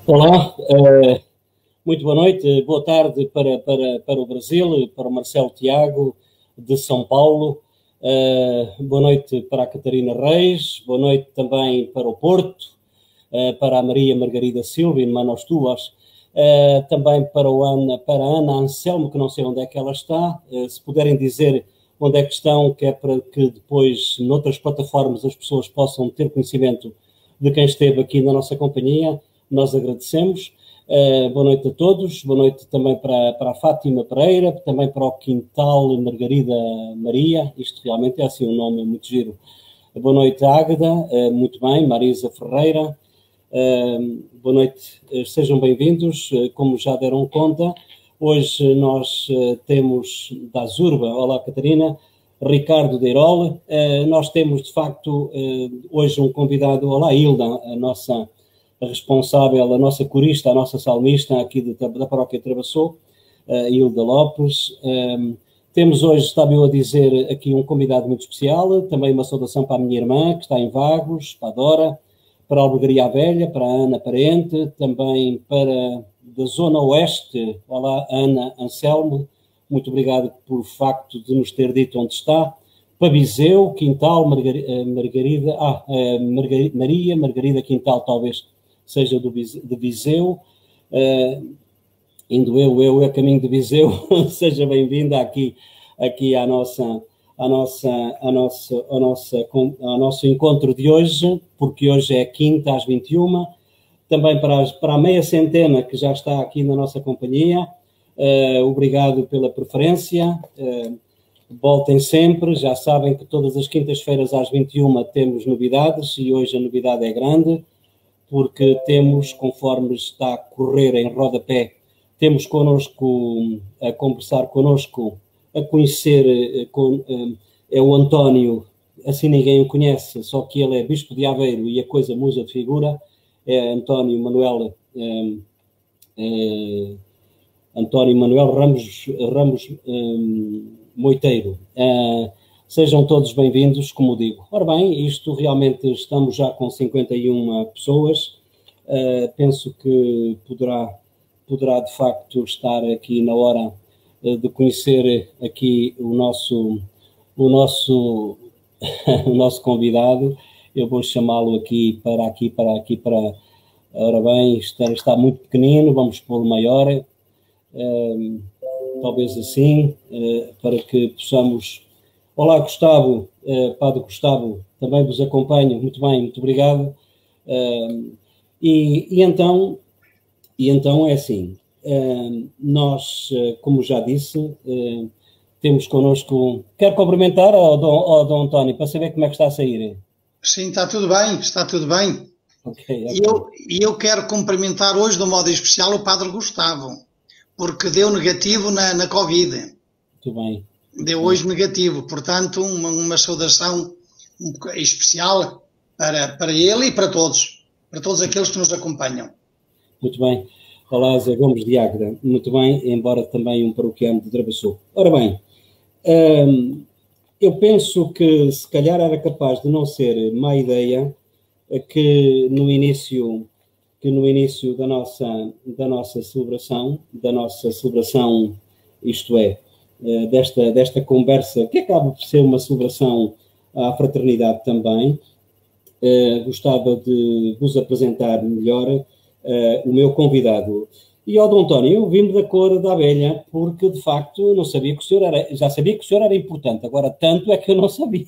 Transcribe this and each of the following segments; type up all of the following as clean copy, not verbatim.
Olá, muito boa noite, boa tarde para o Brasil, para o Marcelo Tiago, de São Paulo, boa noite para a Catarina Reis, boa noite também para o Porto, para a Maria Margarida Silva, irmã nós tuas, também para a Ana Anselmo, que não sei onde é que ela está, se puderem dizer onde é que estão, que é para que depois, noutras plataformas, as pessoas possam ter conhecimento de quem esteve aqui na nossa companhia. Nós agradecemos. Boa noite a todos. Boa noite também para a Fátima Pereira, também para o Quintal Margarida Maria. Isto realmente é assim um nome muito giro. Boa noite, Águeda. Muito bem. Marisa Ferreira. Boa noite. Sejam bem-vindos. Como já deram conta, hoje nós temos da Azurba. Olá, Catarina. Ricardo Deirol. Nós temos, de facto, hoje um convidado. Olá, Hilda, a nossa responsável, a nossa corista, a nossa salmista aqui da Paróquia Travassou, Hilda Lopes. Temos hoje, estava eu a dizer, aqui um convidado muito especial, também uma saudação para a minha irmã, que está em Vagos, para a Dora, para a Albergaria Velha, para a Ana Parente, também para da Zona Oeste. Olá, Ana Anselmo, muito obrigado por facto de nos ter dito onde está. Para Viseu, Quintal, Maria Margarida Quintal, talvez seja de Viseu, indo eu a caminho de Viseu. Seja bem-vinda aqui ao nosso encontro de hoje, porque hoje é quinta às 21. Também para a meia centena que já está aqui na nossa companhia, obrigado pela preferência. Voltem sempre, já sabem que todas as quintas-feiras às 21 temos novidades e hoje a novidade é grande, porque temos, conforme está a correr em rodapé, temos connosco, a conversar connosco, a conhecer, é o António, assim ninguém o conhece, só que ele é Bispo de Aveiro e a coisa musa de figura, é António Manuel Ramos Moiteiro. Sejam todos bem-vindos, como digo. Ora bem, isto realmente estamos já com 51 pessoas. Penso que poderá de facto estar aqui na hora de conhecer aqui o nosso o nosso convidado. Eu vou chamá-lo aqui para. Ora bem, está muito pequenino, vamos pô-lo maior. Talvez assim, para que possamos... Olá, Gustavo, Padre Gustavo, também vos acompanho, muito bem, muito obrigado. E então é assim, nós, como já disse, temos connosco... Quero cumprimentar ao Dom António, para saber como é que está a sair. Sim, está tudo bem, está tudo bem. Okay. E eu quero cumprimentar hoje, de um modo especial, o Padre Gustavo, porque deu negativo na Covid. Muito bem. Deu hoje negativo, portanto, uma saudação especial para ele e para todos aqueles que nos acompanham. Muito bem. Olá, Zé Gomes de Águeda. Muito bem, embora também um paroquiano de Travassou. Ora bem, eu penso que se calhar era capaz de não ser má ideia que no início da nossa celebração, isto é, desta conversa, que acaba por ser uma celebração à fraternidade também, gostava de vos apresentar melhor o meu convidado. E ao Dom António, eu vim da cor da abelha, porque de facto eu não sabia que o senhor era, já sabia que o senhor era importante, agora tanto é que eu não sabia,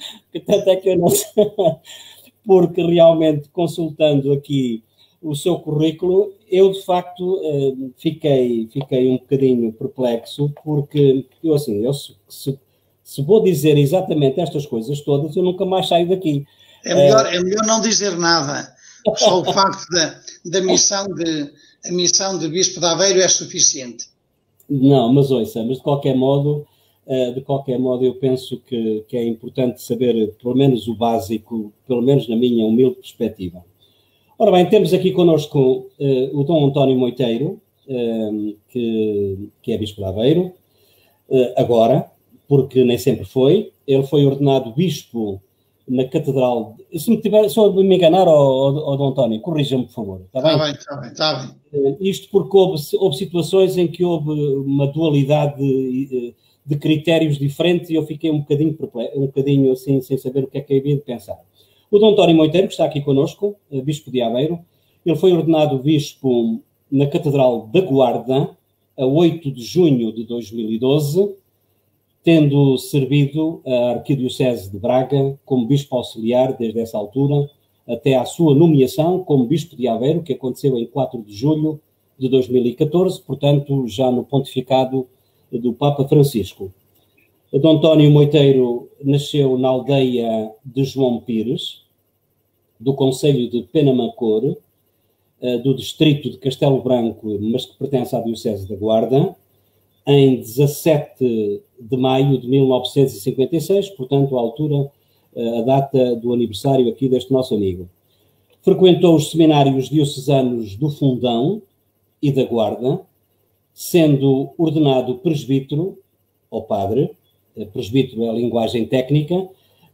porque realmente consultando aqui o seu currículo, eu de facto fiquei um bocadinho perplexo, porque eu assim, se vou dizer exatamente estas coisas todas, eu nunca mais saio daqui. É melhor não dizer nada, só o facto da missão de Bispo de Aveiro é suficiente. Não, mas ouça, mas de qualquer modo eu penso que é importante saber pelo menos o básico, pelo menos na minha humilde perspectiva. Ora bem, temos aqui connosco o Dom António Moiteiro, que é Bispo de Aveiro, agora, porque nem sempre foi. Ele foi ordenado Bispo na Catedral. Se eu me enganar, Dom António, corrija-me, por favor. Está bem? Está bem. Isto porque houve situações em que houve uma dualidade de critérios diferentes e eu fiquei um bocadinho assim, sem saber o que é que havia de pensar. O Dom António Moiteiro, que está aqui connosco, bispo de Aveiro, ele foi ordenado bispo na Catedral da Guarda, a 8 de junho de 2012, tendo servido a Arquidiocese de Braga como bispo auxiliar desde essa altura até à sua nomeação como bispo de Aveiro, que aconteceu em 4 de julho de 2014, portanto, já no pontificado do Papa Francisco. Dom António Moiteiro nasceu na aldeia de João Pires, do concelho de Penamacor, do distrito de Castelo Branco, mas que pertence à Diocese da Guarda, em 17 de maio de 1956, portanto, à altura, a data do aniversário aqui deste nosso amigo. Frequentou os seminários diocesanos do Fundão e da Guarda, sendo ordenado presbítero, ou padre, presbítero é a linguagem técnica,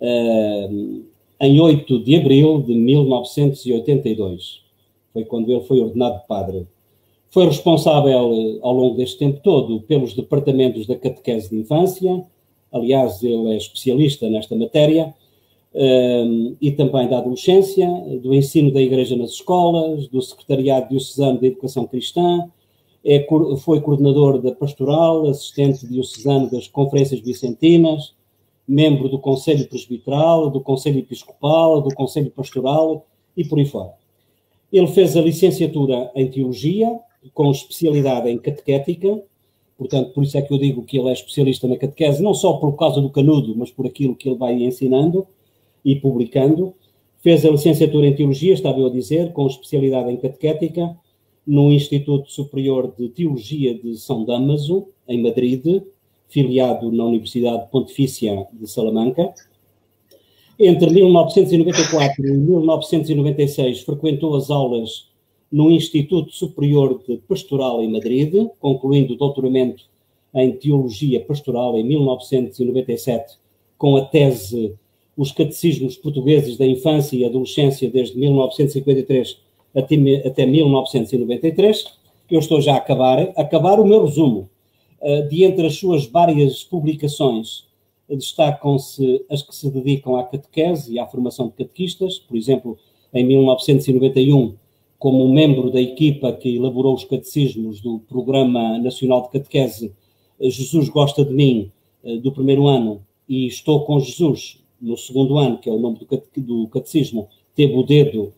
em 8 de abril de 1982. Foi quando ele foi ordenado padre. Foi responsável, ao longo deste tempo todo, pelos departamentos da catequese de infância, aliás, ele é especialista nesta matéria, e também da adolescência, do ensino da Igreja nas escolas, do Secretariado Diocesano de Educação Cristã, foi coordenador da pastoral, assistente diocesano das conferências vicentinas, membro do Conselho Presbiteral, do Conselho Episcopal, do Conselho Pastoral e por aí fora. Ele fez a licenciatura em Teologia, com especialidade em Catequética, portanto, por isso é que eu digo que ele é especialista na catequese, não só por causa do canudo, mas por aquilo que ele vai ensinando e publicando. Fez a licenciatura em Teologia, estava eu a dizer, com especialidade em Catequética, no Instituto Superior de Teologia de São Damaso, em Madrid, filiado na Universidade Pontifícia de Salamanca. Entre 1994 e 1996 frequentou as aulas no Instituto Superior de Pastoral em Madrid, concluindo o doutoramento em Teologia Pastoral em 1997, com a tese Os Catecismos Portugueses da Infância e Adolescência desde 1953 até 1993. Eu estou já a acabar o meu resumo. De entre as suas várias publicações, destacam-se as que se dedicam à catequese e à formação de catequistas, por exemplo, em 1991, como membro da equipa que elaborou os catecismos do Programa Nacional de Catequese Jesus Gosta de Mim, do primeiro ano, e Estou com Jesus, no segundo ano, que é o nome do catecismo, teve o dedo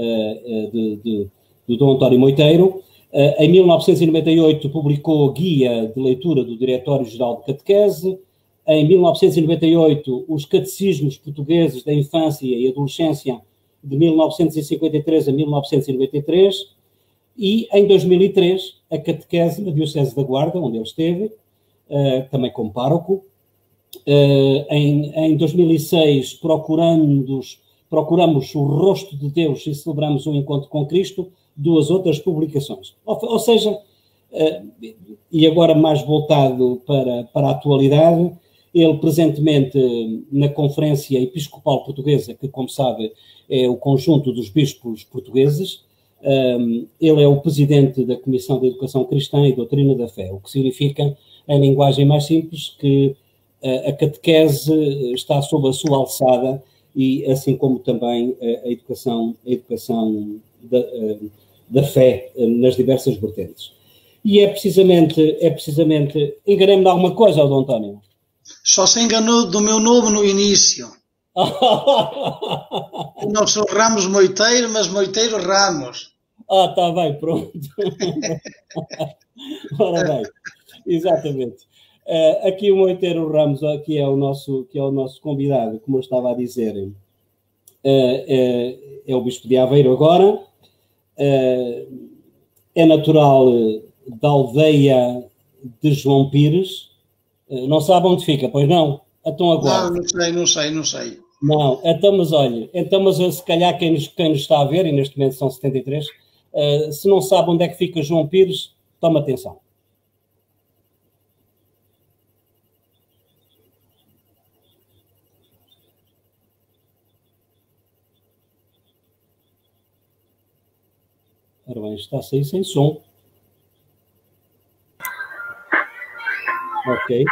do Dom António Moiteiro. Em 1998 publicou a Guia de Leitura do Diretório-Geral de Catequese. Em 1998, os Catecismos Portugueses da Infância e Adolescência, de 1953 a 1993. E, em 2003, a Catequese na Diocese da Guarda, onde ele esteve, também como pároco. Em 2006, procuramos o rosto de Deus e celebramos um encontro com Cristo, 2 outras publicações. Ou seja, e agora mais voltado para a atualidade, ele presentemente na Conferência Episcopal Portuguesa, que como sabe é o conjunto dos bispos portugueses, ele é o presidente da Comissão de Educação Cristã e Doutrina da Fé, o que significa, em linguagem mais simples, que a catequese está sob a sua alçada e assim como também a educação da fé nas diversas vertentes. E é precisamente, enganei-me de alguma coisa, Dom António? Só se enganou do meu nome no início. Não sou Ramos Moiteiro, mas Moiteiro Ramos. Está bem, pronto. Ora bem, exatamente. Aqui o Moiteiro Ramos, que é o nosso convidado, como eu estava a dizer, é o Bispo de Aveiro agora, é natural da aldeia de João Pires. Não sabe onde fica, pois não? Então agora. Não sei. Não, então, mas olha, se calhar quem nos está a ver, e neste momento são 73, se não sabe onde é que fica João Pires, toma atenção. Ora bem, está a sair sem som. Ok.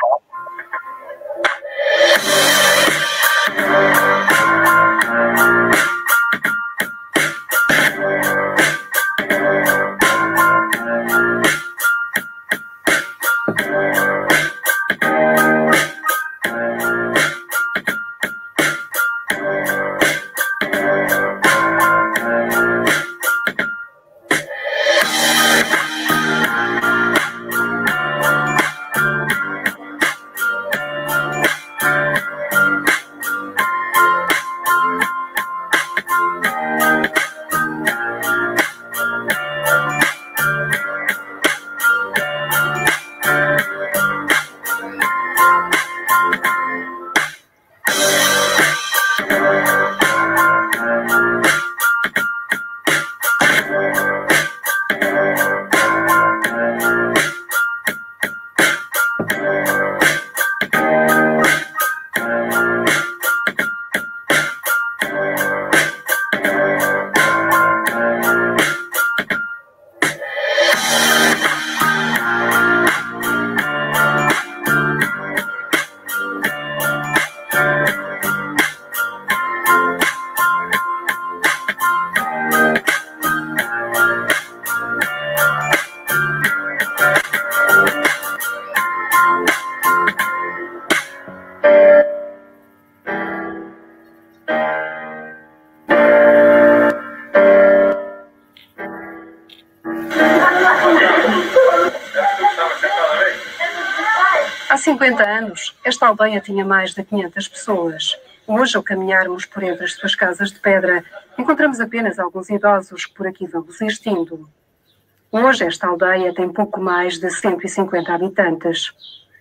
Há 50 anos, esta aldeia tinha mais de 500 pessoas. Hoje, ao caminharmos por entre as suas casas de pedra, encontramos apenas alguns idosos que por aqui vão resistindo. Hoje, esta aldeia tem pouco mais de 150 habitantes.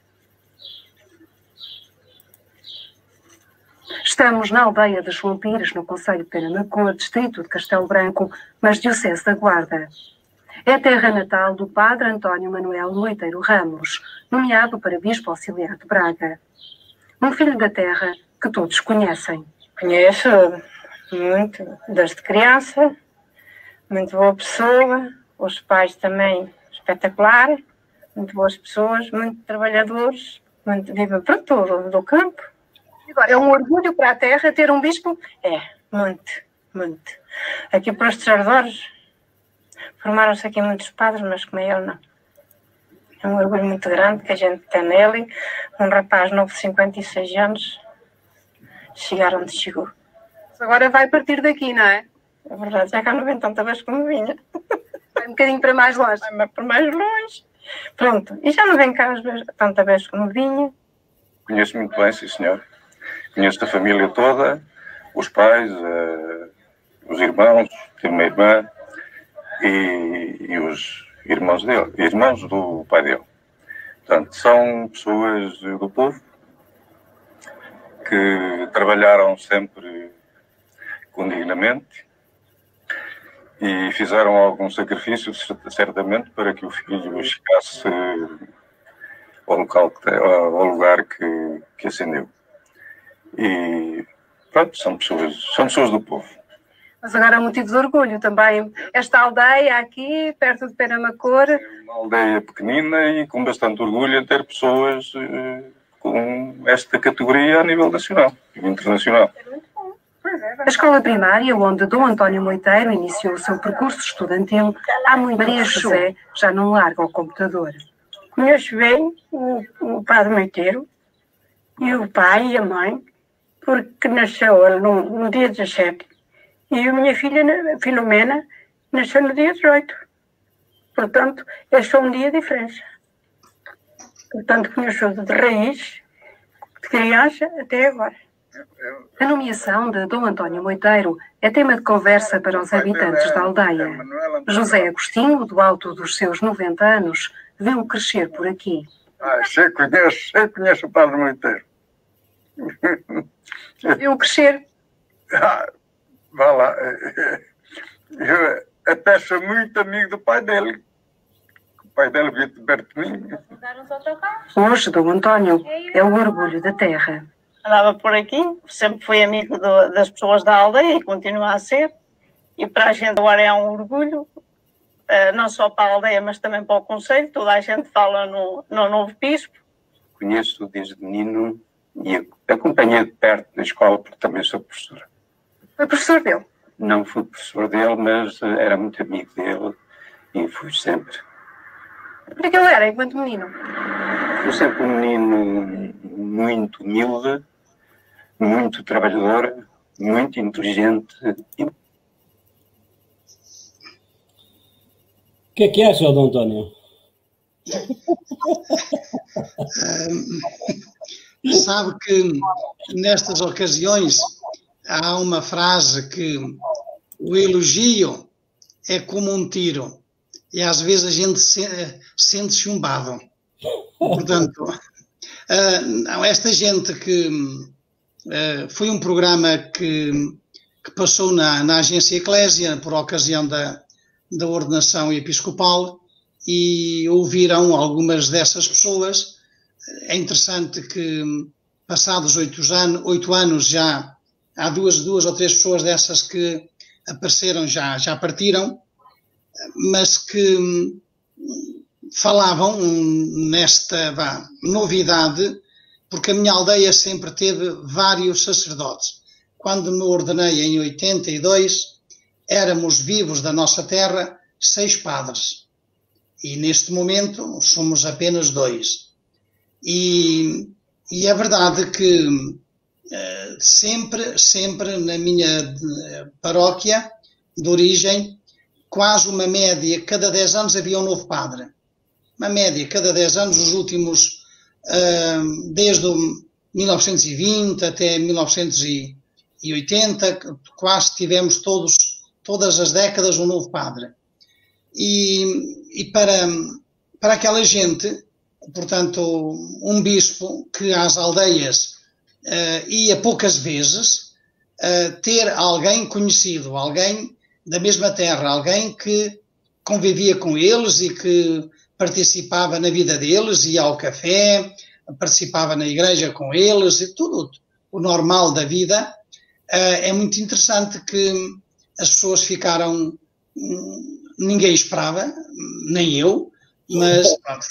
Estamos na aldeia de João Pires, no concelho de Penamacor, distrito de Castelo Branco, mas diocese da Guarda. É a terra natal do padre António Manuel Moiteiro Ramos, nomeado para Bispo Auxiliar de Braga. Um filho da terra que todos conhecem. Conheço muito, desde criança, muito boa pessoa, os pais também espetacular, muito boas pessoas, muito trabalhadores, muito viva para tudo, do campo. Agora, é um orgulho para a terra ter um bispo? É, muito, muito. Aqui para estes arredores, formaram-se aqui muitos padres, mas como ele não. É um orgulho muito grande que a gente tem nele. Um rapaz novo de 56 anos, chegar onde chegou. Agora vai partir daqui, não é? É verdade, já cá não vem tanta vez como vinha. Vai um bocadinho para mais longe. Vai para mais longe. Pronto, e já não vem cá tanta vez como vinha. Conheço muito bem, sim senhor. Conheço a família toda, os pais, os irmãos, tenho uma irmã e os irmãos dele, irmãos do pai dele. Portanto, são pessoas do povo que trabalharam sempre condignamente e fizeram algum sacrifício, certamente, para que o filho chegasse ao lugar que ascendeu. E pronto, são pessoas do povo. Mas agora é um motivo de orgulho também. Esta aldeia aqui, perto de Penamacor. É uma aldeia pequenina e com bastante orgulho em ter pessoas com esta categoria a nível nacional e internacional. A escola primária, onde Dom António Moiteiro iniciou o seu percurso estudantil, há muito Maria José já não larga o computador. Conheço bem o padre Moiteiro e o pai e a mãe, porque nasceu ele no dia 17 e a minha filha, Filomena, nasceu no dia 18. Portanto, é só um dia de diferença. Portanto, conheço de raiz, de criança até agora. A nomeação de Dom António Moiteiro é tema de conversa para os habitantes da aldeia. José Agostinho, do alto dos seus 90 anos, viu-o crescer por aqui. Você conhece o padre Moiteiro. Viu-o crescer? Vá lá. Eu até sou muito amigo do pai dele. O pai dele veio de Bertoninho. Hoje, Dom António é o orgulho da terra. Andava por aqui, sempre fui amigo das pessoas da aldeia e continua a ser. E para a gente agora é um orgulho não só para a aldeia, mas também para o concelho. Toda a gente fala no novo bispo. Conheço desde menino e acompanhei de perto na escola, porque também sou professor. Foi professor dele? Não fui professor dele, mas era muito amigo dele e fui sempre. Como é que ele era enquanto menino? Fui sempre um menino muito humilde, muito trabalhador, muito inteligente. O que é que acha, Dom António? Sabe que nestas ocasiões há uma frase que o elogio é como um tiro e às vezes a gente sente chumbado. Portanto, esta gente que foi um programa que passou na Agência Eclésia por ocasião da ordenação episcopal e ouviram algumas dessas pessoas. É interessante que passados 8 anos já há duas ou três pessoas dessas que apareceram, já partiram, mas que falavam nesta novidade, porque a minha aldeia sempre teve vários sacerdotes. Quando me ordenei em 82, éramos vivos da nossa terra 6 padres. E neste momento somos apenas 2. E é verdade que sempre na minha paróquia de origem, quase uma média, cada 10 anos havia um novo padre. Uma média, cada 10 anos, os últimos, desde 1920 até 1980, quase tivemos todas as décadas um novo padre. E para aquela gente, portanto, um bispo que às aldeias ia poucas vezes, ter alguém conhecido, alguém da mesma terra, alguém que convivia com eles e que participava na vida deles, ia ao café, participava na igreja com eles, e tudo o normal da vida. É muito interessante que as pessoas ficaram... Ninguém esperava, nem eu, mas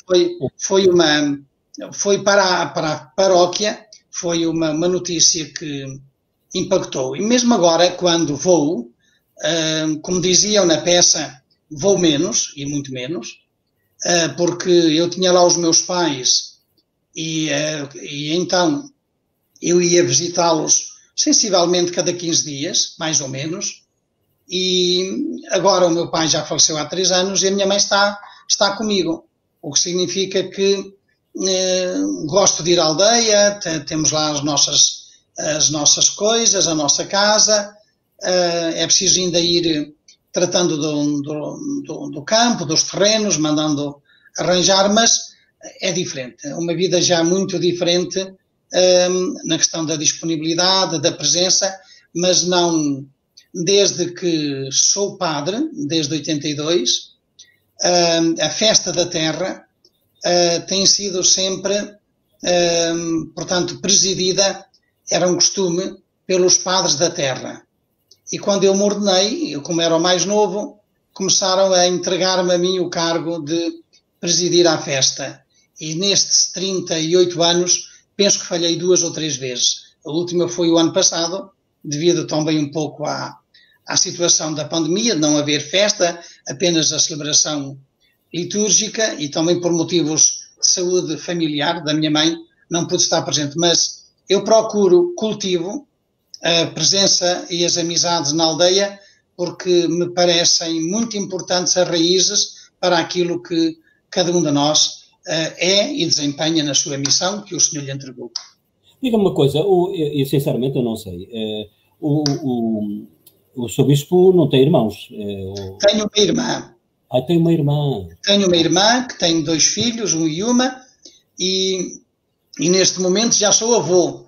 foi para a paróquia, foi uma notícia que impactou. E mesmo agora, quando vou, como diziam na peça, vou menos, e muito menos, porque eu tinha lá os meus pais e então eu ia visitá-los sensivelmente cada 15 dias, mais ou menos. E agora o meu pai já faleceu há 3 anos e a minha mãe está comigo, o que significa que gosto de ir à aldeia, temos lá as nossas coisas, a nossa casa, é preciso ainda ir tratando do campo, dos terrenos, mandando arranjar, mas é diferente, é uma vida já muito diferente na questão da disponibilidade, da presença, mas não... Desde que sou padre, desde 82, a festa da terra tem sido sempre, portanto, presidida, era um costume, pelos padres da terra. E quando eu me ordenei, eu como era o mais novo, começaram a entregar-me a mim o cargo de presidir a festa. E nestes 38 anos, penso que falhei 2 ou 3 vezes. A última foi o ano passado, devido também um pouco à situação da pandemia, de não haver festa, apenas a celebração litúrgica, e também por motivos de saúde familiar da minha mãe, não pude estar presente. Mas eu cultivo a presença e as amizades na aldeia, porque me parecem muito importantes as raízes para aquilo que cada um de nós é e desempenha na sua missão que o Senhor lhe entregou. Diga-me uma coisa, e sinceramente eu não sei, o seu bispo não tem irmãos? Tenho uma irmã. Tem uma irmã. Tenho uma irmã que tem 2 filhos, um e uma, e neste momento já sou avô.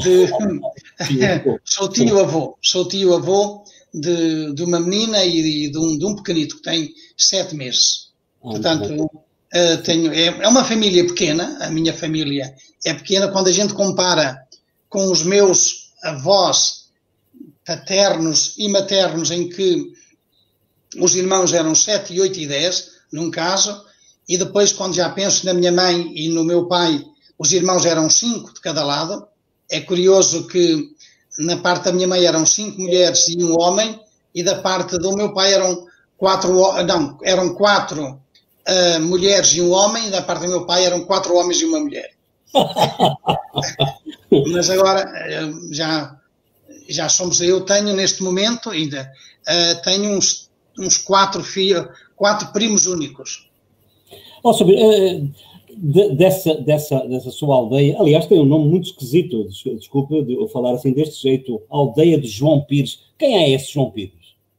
Sou tio-avô de uma menina e de um pequenito que tem 7 meses. Portanto, é uma família pequena, a minha família é pequena. Quando a gente compara com os meus avós paternos e maternos, em que os irmãos eram 7, 8 e 10, num caso, e depois, quando já penso na minha mãe e no meu pai, os irmãos eram 5 de cada lado. É curioso que na parte da minha mãe eram 5 mulheres e um homem, e da parte do meu pai eram 4 mulheres e um homem, e da parte do meu pai eram 4 homens e uma mulher. Mas agora já somos, eu tenho neste momento ainda, tenho uns 4 primos únicos. Dessa sua aldeia, aliás, tem um nome muito esquisito, desculpa eu falar assim deste jeito, aldeia de João Pires. Quem é esse João Pires?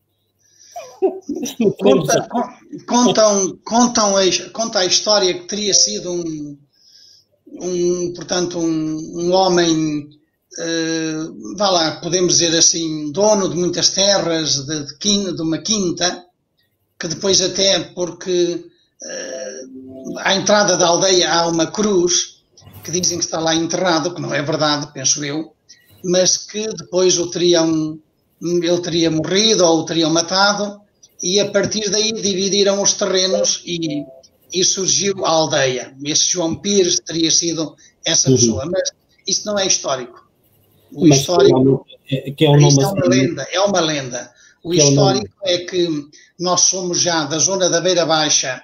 Conta a história que teria sido portanto, um homem, vá lá, podemos dizer assim, dono de muitas terras, de uma quinta, que depois até porque à entrada da aldeia há uma cruz, que dizem que está lá enterrado, que não é verdade, penso eu, mas que depois ele teria morrido ou o teriam matado, e a partir daí dividiram os terrenos e surgiu a aldeia. Esse João Pires teria sido essa pessoa, mas isso não é histórico. O histórico é uma lenda. O histórico é que nós somos já da zona da Beira Baixa,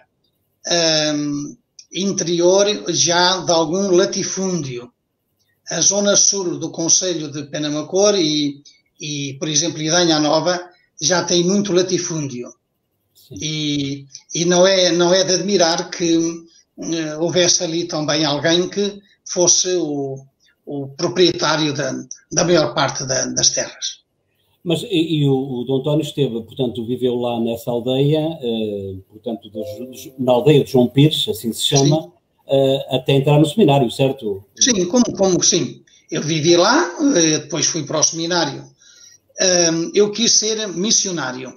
interior já de algum latifúndio. A zona sul do concelho de Penamacor e por exemplo, Idanha Nova já tem muito latifúndio. E não é de admirar que houvesse ali também alguém que fosse o proprietário da maior parte das terras. Mas o Dom António esteve, portanto, viveu lá nessa aldeia, portanto, na aldeia de João Pires, assim se chama, até entrar no seminário, certo? Sim, como sim. Eu vivi lá, depois fui para o seminário. Eu quis ser missionário.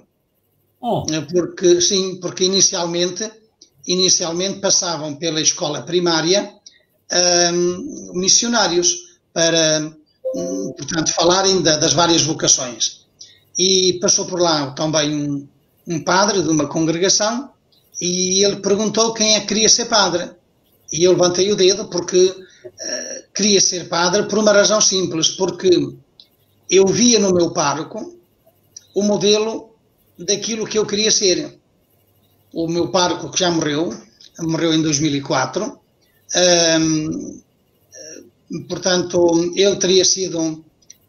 Porque inicialmente passavam pela escola primária missionários para, portanto, falarem das várias vocações. E passou por lá também um padre de uma congregação e ele perguntou quem é que queria ser padre. E eu levantei o dedo porque queria ser padre por uma razão simples, porque eu via no meu pároco o modelo daquilo que eu queria ser. O meu pároco, que já morreu em 2004, portanto, ele teria sido,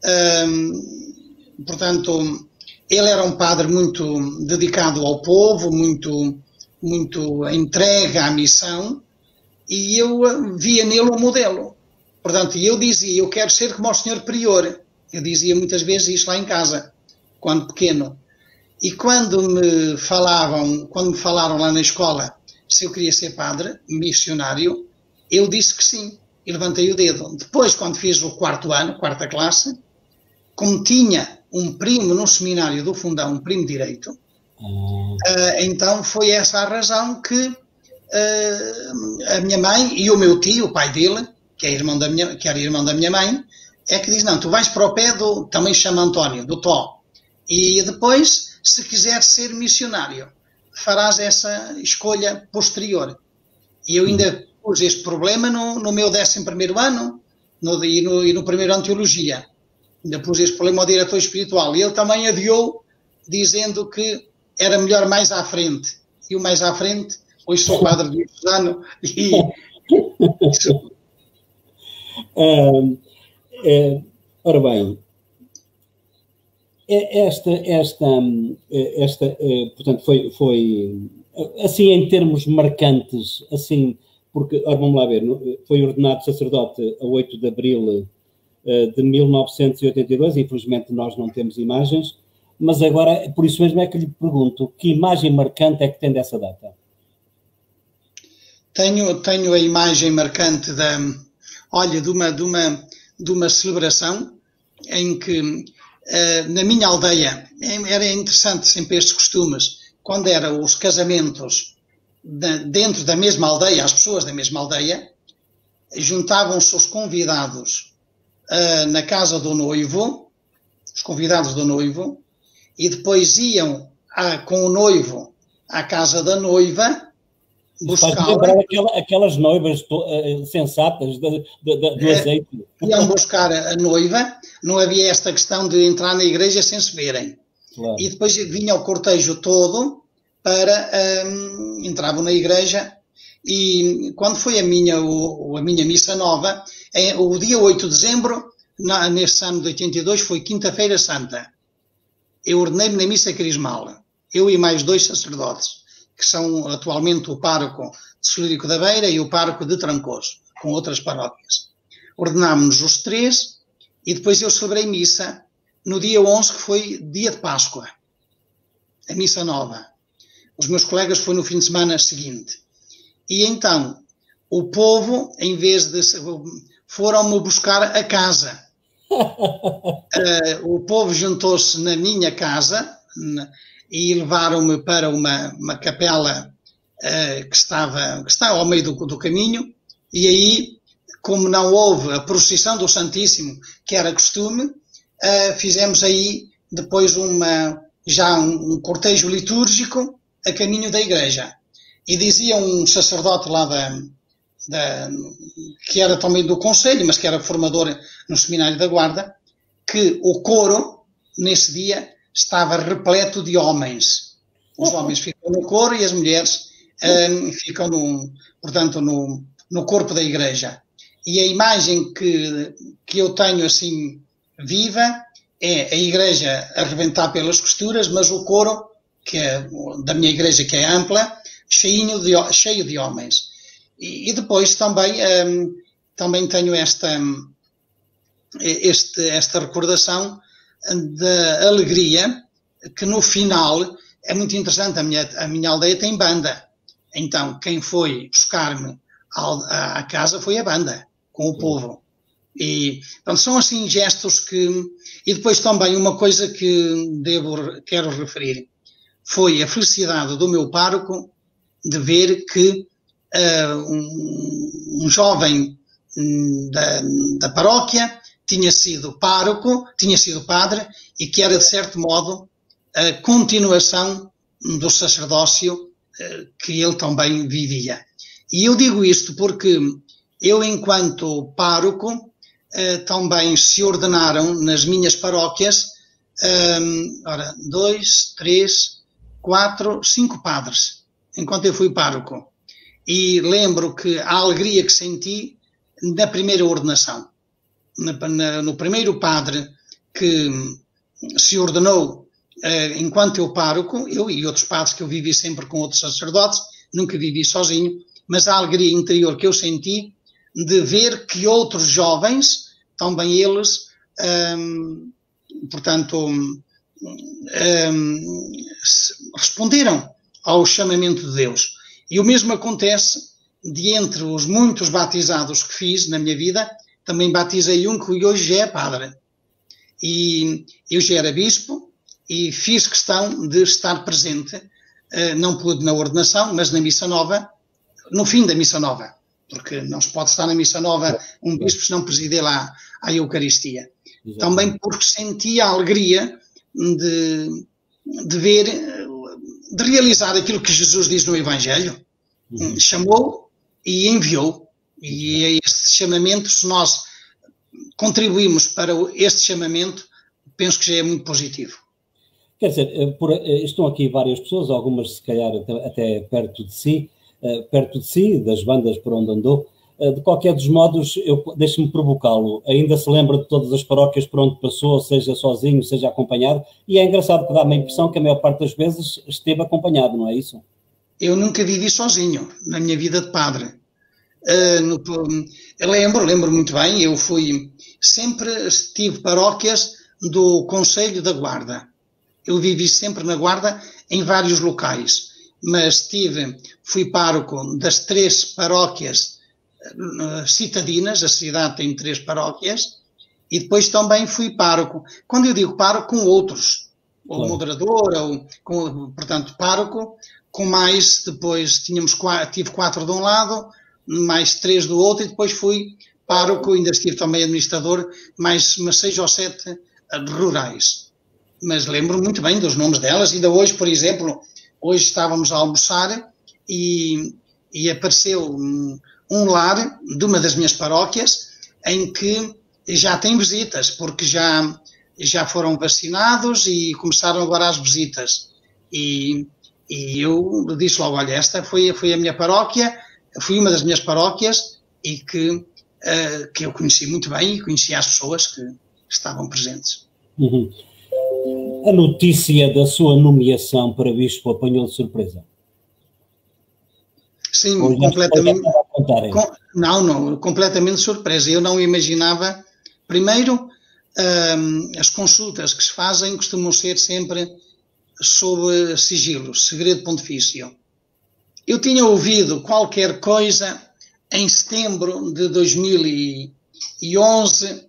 portanto, ele era um padre muito dedicado ao povo, muito entregue à missão, e eu via nele um modelo. Portanto, eu dizia, eu quero ser como o senhor prior. Eu dizia muitas vezes isso lá em casa, quando pequeno. E quando me falaram lá na escola se eu queria ser padre, missionário, eu disse que sim, e levantei o dedo. Depois, quando fiz o 4º ano, 4ª classe, como tinha um primo no seminário do Fundão, um primo direito, então foi essa a razão que a minha mãe e o meu tio, o pai dele, que era irmão da minha mãe, é que diz, não, tu vais para o pé também chama António, do Tó, e depois, se quiser ser missionário, farás essa escolha posterior. E eu ainda pus este problema no meu 11º ano e no primeiro ano de Teologia. Ainda pus este problema ao diretor espiritual. E ele também adiou, dizendo que era melhor mais à frente. E o mais à frente, hoje sou padre diocesano e... Ora bem, portanto, foi assim em termos marcantes, assim, porque, ora, vamos lá ver, foi ordenado sacerdote a 8 de abril de 1982, infelizmente nós não temos imagens, mas agora, por isso mesmo é que lhe pergunto, que imagem marcante é que tem dessa data? Tenho a imagem marcante de uma celebração em que na minha aldeia era interessante sempre estes costumes, quando eram os casamentos dentro da mesma aldeia, as pessoas da mesma aldeia juntavam-se os convidados na casa do noivo, os convidados do noivo, e depois iam com o noivo à casa da noiva, buscá-la. Lembrar aquelas noivas sensatas do azeite. Iam buscar a noiva, não havia esta questão de entrar na igreja sem se verem. Claro. E depois vinha o cortejo todo para entravam na igreja, e quando foi a minha missa nova, o dia 8 de dezembro, neste ano de 82, foi Quinta-feira Santa. Eu ordenei-me na missa crismal, eu e mais 2 sacerdotes, que são atualmente o pároco de Celurico da Beira e o pároco de Trancoso, com outras paróquias. Ordenámos-nos os 3 e depois eu celebrei missa no dia 11, que foi dia de Páscoa, a missa nova. Os meus colegas foi no fim de semana seguinte. E então, o povo, em vez de... foram-me buscar a casa. O povo juntou-se na minha casa e levaram-me para uma capela que está ao meio do caminho, e aí, como não houve a procissão do Santíssimo, que era costume, fizemos aí depois um cortejo litúrgico a caminho da igreja. E dizia um sacerdote lá que era também do conselho, mas que era formador no Seminário da Guarda, que o coro, nesse dia, estava repleto de homens. Os homens ficam no coro e as mulheres ficam, portanto, no corpo da igreja. E a imagem que eu tenho assim viva é a igreja a rebentar pelas costuras, mas o coro, que é da minha igreja, que é ampla, cheio de homens. E depois também tenho esta recordação da alegria, que no final é muito interessante. A minha aldeia tem banda, então quem foi buscar-me à casa foi a banda, com o povo. E pronto, são assim gestos que... E depois também uma coisa que quero referir, foi a felicidade do meu pároco de ver que um jovem da paróquia tinha sido pároco, tinha sido padre, e que era, de certo modo, a continuação do sacerdócio que ele também vivia. E eu digo isto porque eu, enquanto pároco, também se ordenaram nas minhas paróquias 2, 3, 4, 5 padres, enquanto eu fui pároco. E lembro que a alegria que senti na primeira ordenação, no primeiro padre que se ordenou enquanto eu pároco, eu e outros padres, que eu vivi sempre com outros sacerdotes, nunca vivi sozinho, mas a alegria interior que eu senti de ver que outros jovens, também eles, portanto, responderam ao chamamento de Deus. E o mesmo acontece de entre os muitos batizados que fiz na minha vida, também batizei um que hoje já é padre. E eu já era bispo e fiz questão de estar presente, não pude na ordenação, mas na missa nova, no fim da missa nova, porque não se pode estar na missa nova um bispo se não presidir lá a Eucaristia. Exato. Também porque senti a alegria de ver, de realizar aquilo que Jesus diz no Evangelho. Chamou e enviou. E é este chamamento, se nós contribuímos para este chamamento, penso que já é muito positivo. Quer dizer, estão aqui várias pessoas, algumas se calhar até perto de si, das bandas por onde andou. De qualquer dos modos, deixe-me provocá-lo. Ainda se lembra de todas as paróquias por onde passou, seja sozinho, seja acompanhado? E é engraçado que dá-me a impressão que a maior parte das vezes esteve acompanhado, não é isso? Eu nunca vivi sozinho na minha vida de padre. Eu lembro muito bem, sempre tive paróquias do Conselho da Guarda. Eu vivi sempre na Guarda, em vários locais, mas fui pároco das 3 paróquias citadinas. A cidade tem 3 paróquias, e depois também fui pároco. Quando eu digo pároco, com outros, ou moderador, portanto, pároco, com mais, depois tive 4 de um lado, mais 3 do outro, e depois fui pároco, ainda estive também administrador, mais 6 ou 7 rurais. mas lembro muito bem dos nomes delas. Ainda hoje, por exemplo, hoje estávamos a almoçar e apareceu um lar de uma das minhas paróquias em que já tem visitas, porque já foram vacinados e começaram agora as visitas. E eu disse logo, olha, esta foi a minha paróquia, foi uma das minhas paróquias e que eu conheci muito bem e conheci as pessoas que estavam presentes. Uhum. A notícia da sua nomeação para bispo apanhou de surpresa? Sim, completamente. Não, completamente surpresa. Eu não imaginava. Primeiro, as consultas que se fazem costumam ser sempre sob sigilo, segredo pontifício. Eu tinha ouvido qualquer coisa em setembro de 2011.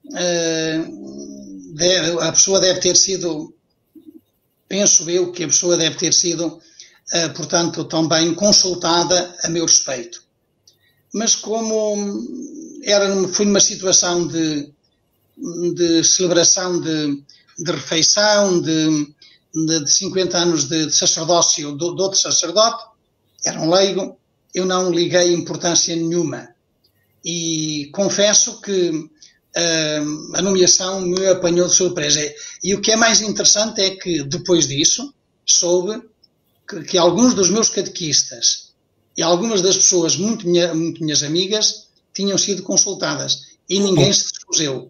A pessoa deve ter sido, penso eu que a pessoa deve ter sido, portanto, também consultada a meu respeito. Mas como fui numa situação de celebração de refeição, de 50 anos de sacerdócio de outro sacerdote, era um leigo, eu não liguei importância nenhuma. E confesso que a nomeação me apanhou de surpresa. E o que é mais interessante é que, depois disso, soube que alguns dos meus catequistas e algumas das pessoas muito minhas amigas tinham sido consultadas e ninguém se descuseu.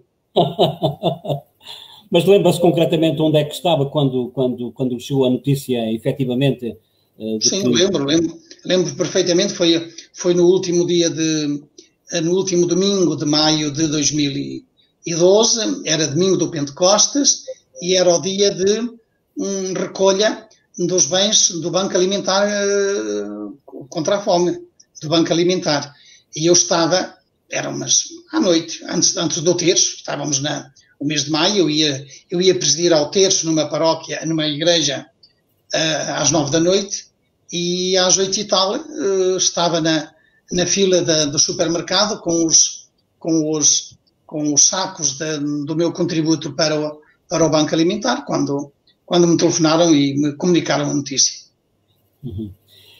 Mas lembra-se concretamente onde é que estava quando chegou a notícia, efetivamente? Sim, lembro perfeitamente. Foi no último no último domingo de maio de 2012, era domingo do Pentecostes e era o dia de recolha dos bens do Banco Alimentar contra a fome, do Banco Alimentar. E eu estava, era à noite, antes do terço, estávamos no mês de maio, eu ia presidir ao terço numa paróquia, numa igreja, às 9 da noite, e às 8 e tal estava na fila do supermercado com os sacos do meu contributo para o Banco Alimentar, quando me telefonaram e me comunicaram a notícia. Uhum.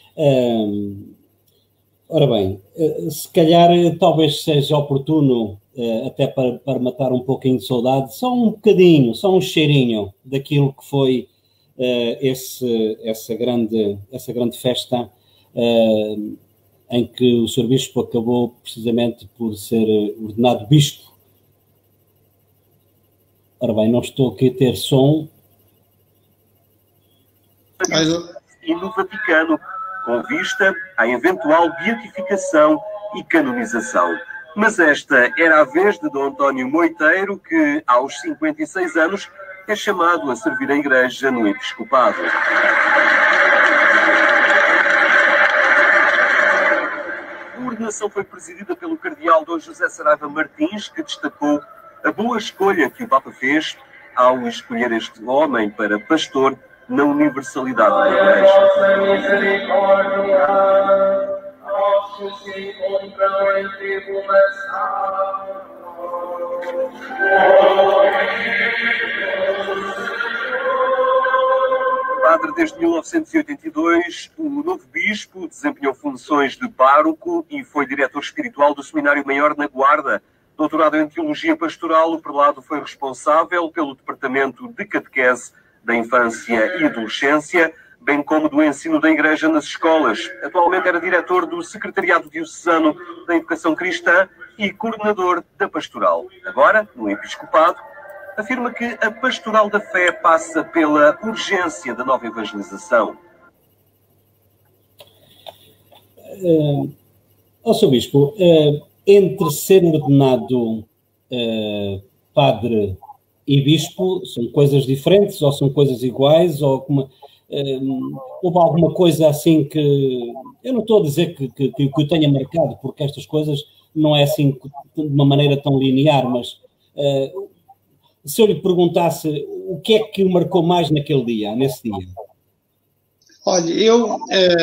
Ora bem, se calhar talvez seja oportuno, até para matar um pouquinho de saudade, só um bocadinho, só um cheirinho daquilo que foi essa grande festa em que o Sr. Bispo acabou precisamente por ser ordenado Bispo. Ora bem, não estou aqui a ter som. E no Vaticano, com vista à eventual beatificação e canonização. Mas esta era a vez de Dom António Moiteiro, que, aos 56 anos, é chamado a servir a Igreja no Episcopado. A ordenação foi presidida pelo cardeal Dom José Saraiva Martins, que destacou a boa escolha que o Papa fez ao escolher este homem para pastor na universalidade da Igreja. Padre desde 1982, o novo bispo desempenhou funções de pároco e foi diretor espiritual do Seminário Maior na Guarda. Doutorado em Teologia Pastoral, o prelado foi responsável pelo departamento de catequese da infância e adolescência, bem como do ensino da Igreja nas escolas. Atualmente era diretor do Secretariado Diocesano da Educação Cristã e coordenador da Pastoral. Agora, no Episcopado, afirma que a Pastoral da Fé passa pela urgência da nova evangelização. Sr. Bispo, entre ser ordenado padre e bispo, são coisas diferentes ou são coisas iguais? Ou houve alguma coisa assim que... Eu não estou a dizer que eu tenha marcado, porque estas coisas não é assim de uma maneira tão linear, mas se eu lhe perguntasse o que é que o marcou mais nesse dia? Olha, eu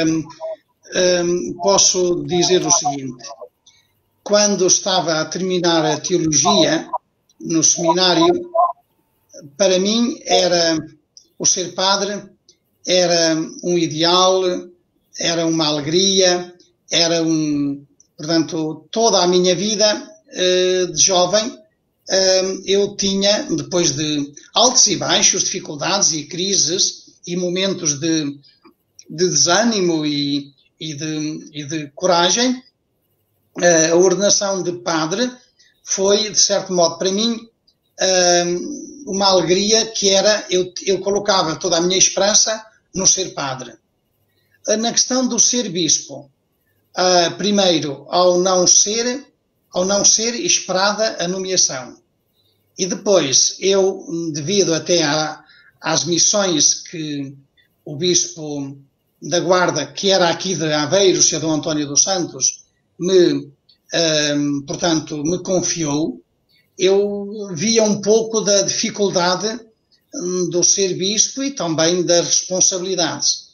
posso dizer o seguinte. Quando estava a terminar a teologia no seminário, para mim, o ser padre era um ideal, era uma alegria, portanto, toda a minha vida de jovem, eu tinha, depois de altos e baixos, dificuldades e crises e momentos de desânimo e de coragem, a ordenação de padre foi, de certo modo, para mim, uma alegria que era, eu colocava toda a minha esperança no ser padre. Na questão do ser bispo, primeiro, ao não ser esperada a nomeação. E depois, eu, devido até às missões que o bispo da Guarda, que era aqui de Aveiro, Sr. Dom António dos Santos, portanto, me confiou, eu via um pouco da dificuldade do ser bispo e também das responsabilidades.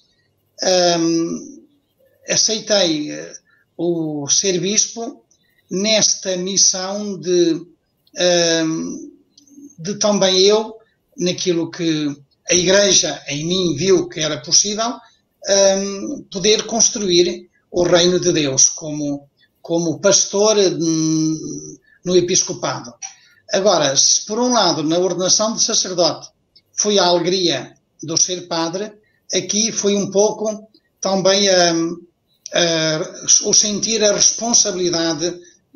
Aceitei o ser bispo nesta missão de também eu, naquilo que a Igreja em mim viu que era possível, poder construir o reino de Deus como pastor no episcopado. Agora, se por um lado na ordenação de sacerdote foi a alegria do ser padre, aqui foi um pouco também o sentir a responsabilidade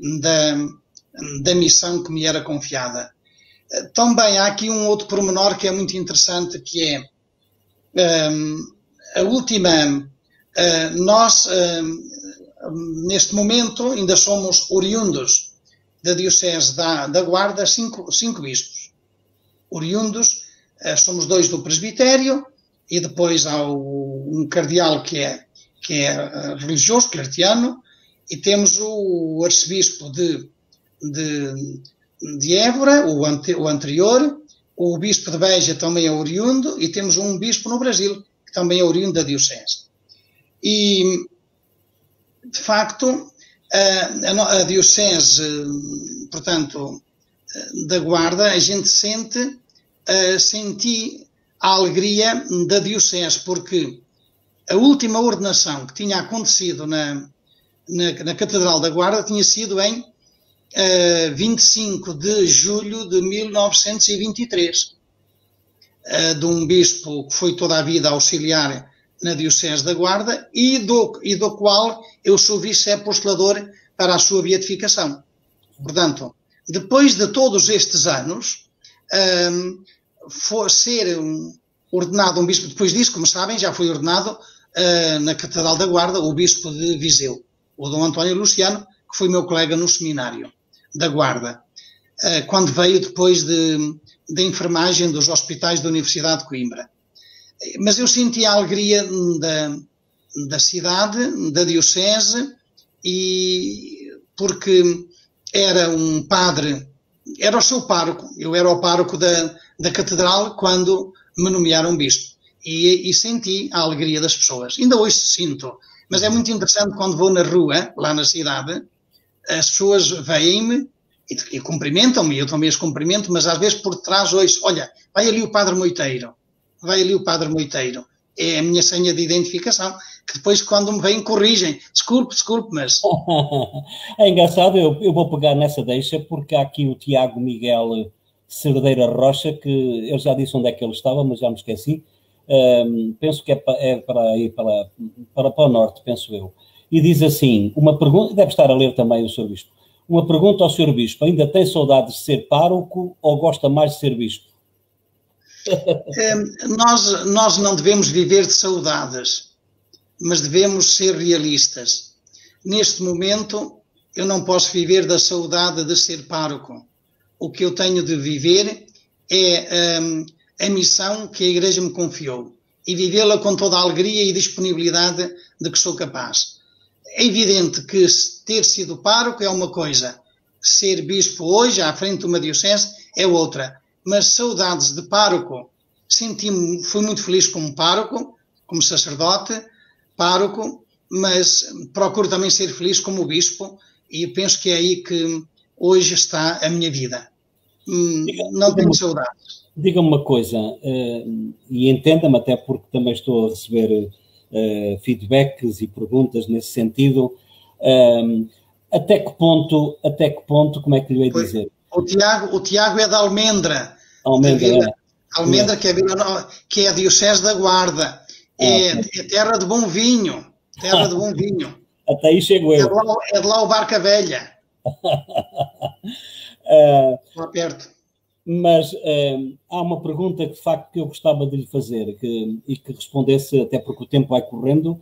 da missão que me era confiada. Também há aqui um outro pormenor que é muito interessante, que é a última, nós neste momento ainda somos oriundos da Diocese da Guarda, cinco bispos. Oriundos, somos 2 do presbitério e depois há um cardeal que é religioso, claretiano, e temos o arcebispo de Évora, o anterior, o bispo de Beja também é oriundo, e temos um bispo no Brasil, que também é oriundo da Diocese. E, de facto, a Diocese, portanto, da Guarda, a gente senti a alegria da Diocese, porque a última ordenação que tinha acontecido na Catedral da Guarda tinha sido em 25 de julho de 1923, de um bispo que foi toda a vida auxiliar na Diocese da Guarda e do qual eu sou vice-apostolador para a sua beatificação. Portanto, depois de todos estes anos, ser ordenado um bispo, depois disso, como sabem, já foi ordenado na Catedral da Guarda o bispo de Viseu, o Dom António Luciano, que foi meu colega no seminário da Guarda, quando veio depois da enfermagem dos hospitais da Universidade de Coimbra. Mas eu senti a alegria da cidade, da Diocese, e porque era um padre, era o seu pároco, eu era o pároco da Catedral quando me nomearam bispo, e senti a alegria das pessoas. Ainda hoje sinto, mas é muito interessante quando vou na rua, lá na cidade, as pessoas veem-me e cumprimentam-me, eu também as cumprimento, mas às vezes por trás ouço, olha, vai ali o Padre Moiteiro. É a minha senha de identificação, que depois quando me vêm corrigem. Desculpe, mas... É engraçado, eu vou pegar nessa deixa, porque há aqui o Tiago Miguel Cerdeira Rocha, que eu já disse onde é que ele estava, mas já me esqueci. Penso que é para ir para o norte, penso eu. E diz assim, uma pergunta, deve estar a ler também o Sr. Bispo, uma pergunta ao Sr. Bispo, ainda tem saudades de ser pároco ou gosta mais de ser bispo? Nós não devemos viver de saudades, mas devemos ser realistas. Neste momento, eu não posso viver da saudade de ser pároco. O que eu tenho de viver é a missão que a Igreja me confiou e vivê-la com toda a alegria e disponibilidade de que sou capaz. É evidente que ter sido pároco é uma coisa, ser bispo hoje, à frente de uma diocese, é outra. Mas saudades de pároco, fui muito feliz como pároco, como sacerdote, pároco, mas procuro também ser feliz como bispo e penso que é aí que hoje está a minha vida. não tenho saudades. Diga-me uma coisa, e entenda-me, até porque também estou a receber feedbacks e perguntas nesse sentido, até que ponto, como é que lhe ia dizer? O Tiago é da Almendra. Almendra, que é a Diocese da Guarda. É terra de bom vinho. Terra de bom vinho. Até aí chego eu. É de lá o Barca Velha. Lá perto. Mas há uma pergunta que, de facto, que eu gostava de lhe fazer e que respondesse, até porque o tempo vai correndo.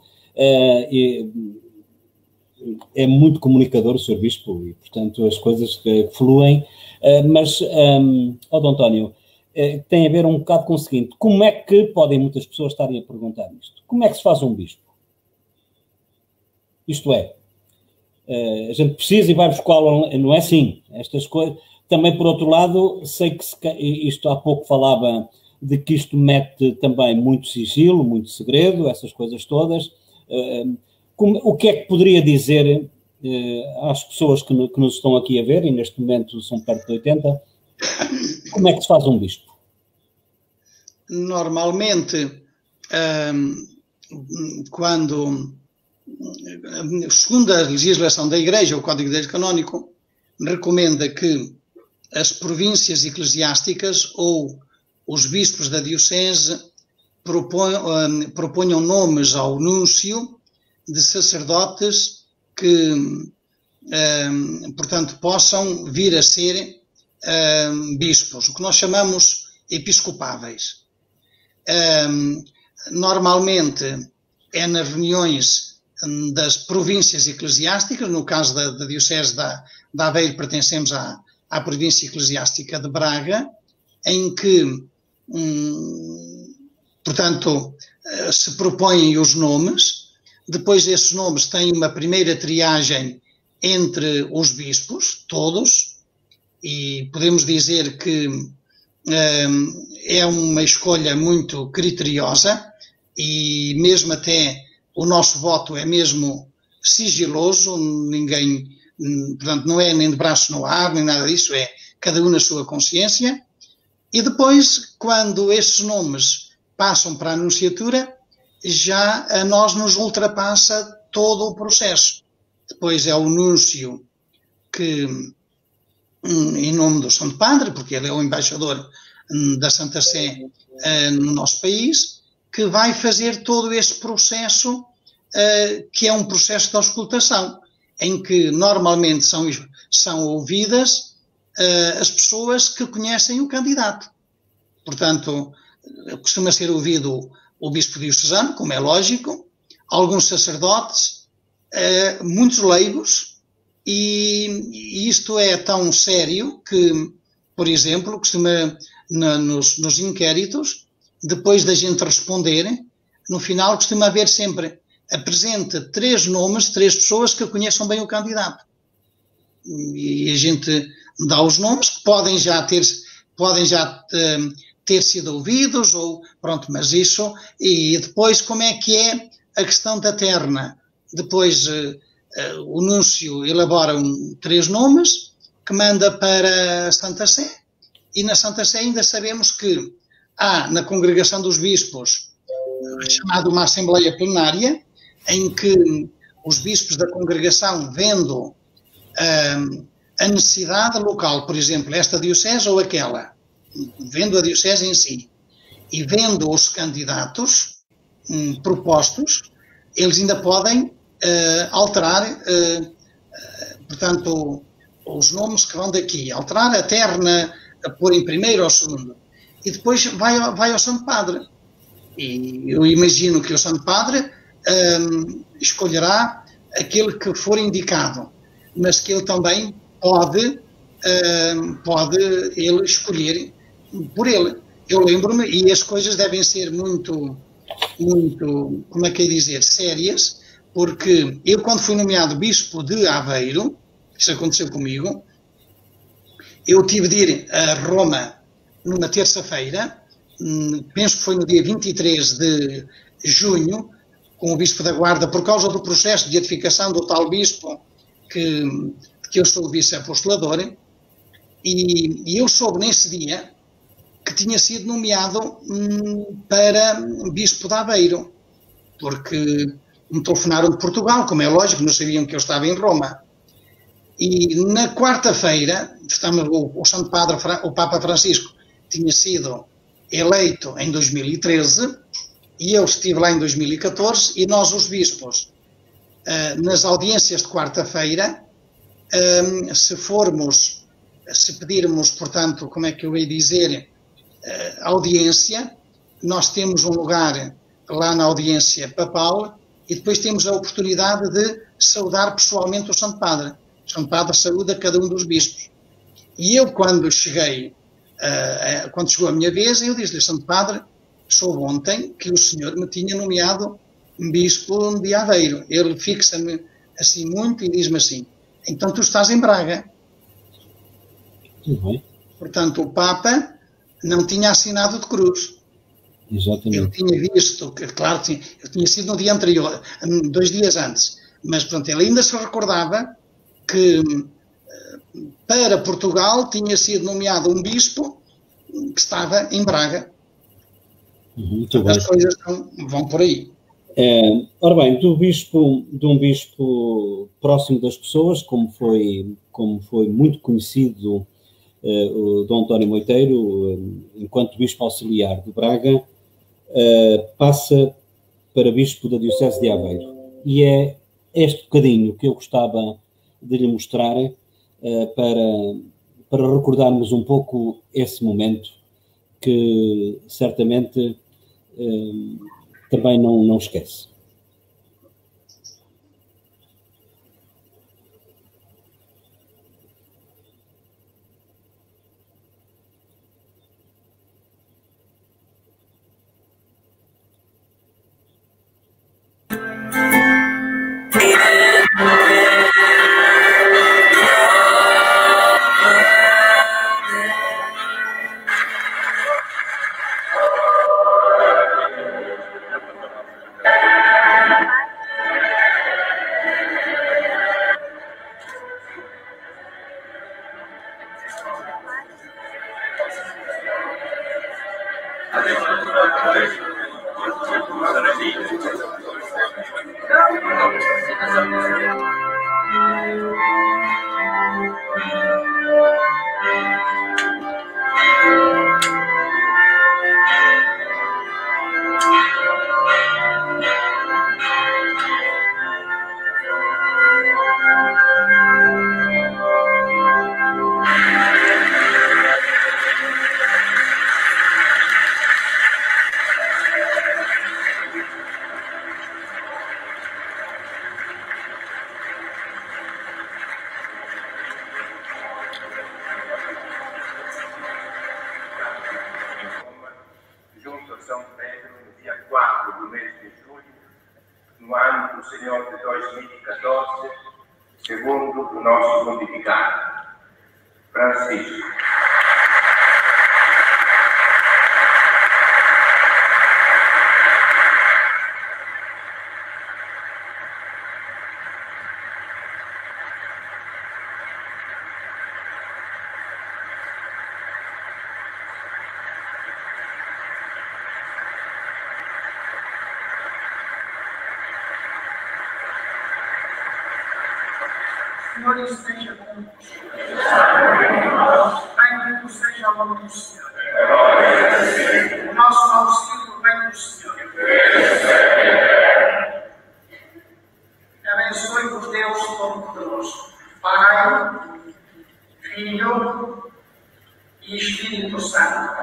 É muito comunicador o Sr. Bispo e, portanto, as coisas que fluem. Mas, Dom António, tem a ver um bocado com o seguinte: como é que podem muitas pessoas estarem a perguntar isto? Como é que se faz um bispo? Isto é, a gente precisa e vai buscá-lo, não é assim. Estas coisas. Também, por outro lado, sei que isto há pouco falava de que isto mete também muito sigilo, muito segredo, essas coisas todas. O que é que poderia dizer às pessoas que nos estão aqui a ver, e neste momento são perto de 80, como é que se faz um bispo? Normalmente, segundo a legislação da Igreja, o Código de Direito Canónico recomenda que as províncias eclesiásticas ou os bispos da diocese proponham nomes ao núncio de sacerdotes que, portanto, possam vir a ser bispos, o que nós chamamos episcopáveis. Normalmente é nas reuniões das províncias eclesiásticas, no caso da diocese da Aveiro pertencemos à província eclesiástica de Braga, em que, portanto, se propõem os nomes. Depois esses nomes têm uma primeira triagem entre os bispos, todos, e podemos dizer que é uma escolha muito criteriosa e mesmo até o nosso voto é mesmo sigiloso, ninguém, portanto, não é nem de braço no ar, nem nada disso, é cada um na sua consciência. E depois, quando esses nomes passam para a nunciatura, já a nós nos ultrapassa todo o processo. Depois é o núncio que, em nome do Santo Padre, porque ele é o embaixador da Santa Sé no nosso país, que vai fazer todo esse processo, que é um processo de auscultação, em que normalmente são ouvidas as pessoas que conhecem o candidato. Portanto, costuma ser ouvido o bispo diocesano, como é lógico, alguns sacerdotes, muitos leigos, e isto é tão sério que, por exemplo, costuma nos inquéritos, depois da gente responder, no final costuma haver sempre, apresenta 3 nomes, 3 pessoas que conheçam bem o candidato. E a gente dá os nomes, que podem já ter sido ouvidos, ou pronto, mas isso, e depois como é que é a questão da terna? Depois o núncio elabora 3 nomes, que manda para a Santa Sé, e na Santa Sé ainda sabemos que há na congregação dos bispos chamada uma assembleia plenária, em que os bispos da congregação, vendo a necessidade local, por exemplo, esta diocese ou aquela, vendo a diocese em si e vendo os candidatos propostos, eles ainda podem alterar, portanto, os nomes que vão daqui, alterar a terna, a pôr em primeiro ou segundo, e depois vai ao Santo Padre. E eu imagino que o Santo Padre escolherá aquele que for indicado, mas que ele também pode ele escolher por ele. Eu lembro-me, e as coisas devem ser muito, como é que é dizer, sérias, porque eu, quando fui nomeado bispo de Aveiro, isso aconteceu comigo, eu tive de ir a Roma numa terça-feira, penso que foi no dia 23 de junho, com o bispo da Guarda, por causa do processo de edificação do tal bispo que eu sou vice-apostolador, E eu soube nesse dia que tinha sido nomeado para Bispo de Aveiro, porque me telefonaram de Portugal, como é lógico, não sabiam que eu estava em Roma. E na quarta-feira, o Santo Padre, o Papa Francisco, tinha sido eleito em 2013, e eu estive lá em 2014, e nós, os bispos, nas audiências de quarta-feira, se pedirmos, portanto, como é que eu ia dizer, audiência, nós temos um lugar lá na audiência papal e depois temos a oportunidade de saudar pessoalmente o Santo Padre. O Santo Padre saúda cada um dos bispos. E eu, quando chegou a minha vez, eu disse-lhe: Santo Padre, soube ontem que o senhor me tinha nomeado bispo de Aveiro. Ele fixa-me assim muito e diz-me assim: então tu estás em Braga. Uhum. Portanto, o Papa não tinha assinado de cruz. Exatamente. Eu tinha visto, claro, eu tinha sido no dia anterior, 2 dias antes, mas pronto, ele ainda se recordava que para Portugal tinha sido nomeado um bispo que estava em Braga. Muito As bem. coisas vão por aí. Ora bem, de um bispo próximo das pessoas, como foi muito conhecido o Dom António Moiteiro, enquanto bispo auxiliar de Braga, passa para bispo da Diocese de Aveiro. E é este bocadinho que eu gostava de lhe mostrar para recordarmos um pouco esse momento que certamente também não esquece. Segundo o nosso pontificado, Francisco. Senhor esteja convosco. Bendito seja o nome do Senhor. O nosso auxílio vem do Senhor. Abençoe-vos Deus Todo-Poderoso, Pai, Filho e Espírito Santo.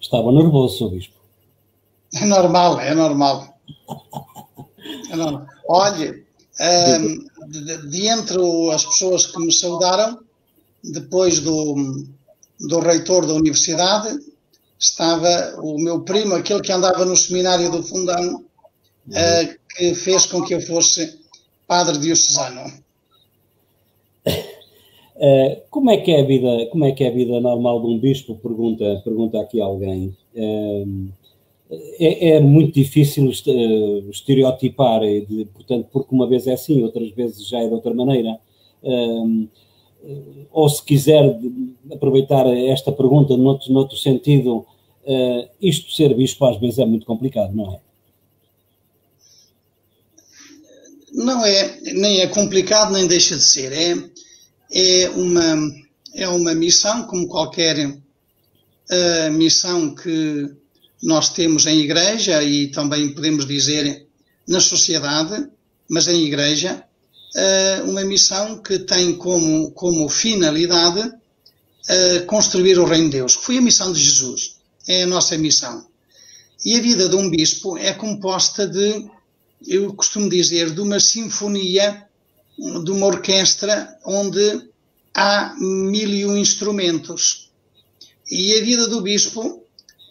Estava nervoso, Sr. Bispo. É normal, é normal. É normal. Olha, de entre as pessoas que me saudaram, depois do reitor da universidade, estava o meu primo, aquele que andava no seminário do Fundão, que fez com que eu fosse padre diocesano. Como é que é a vida normal de um bispo? Pergunta aqui alguém. É muito difícil estereotipar, portanto, porque uma vez é assim, outras vezes já é de outra maneira. Ou se quiser aproveitar esta pergunta noutro sentido, isto de ser bispo às vezes é muito complicado, não é? Não é, nem é complicado, nem deixa de ser. É uma missão, como qualquer missão que nós temos em igreja e também podemos dizer na sociedade, mas em igreja, uma missão que tem como finalidade construir o reino de Deus, que foi a missão de Jesus, é a nossa missão. E a vida de um bispo é composta de, eu costumo dizer, de uma sinfonia, de uma orquestra onde há 1001 instrumentos. E a vida do bispo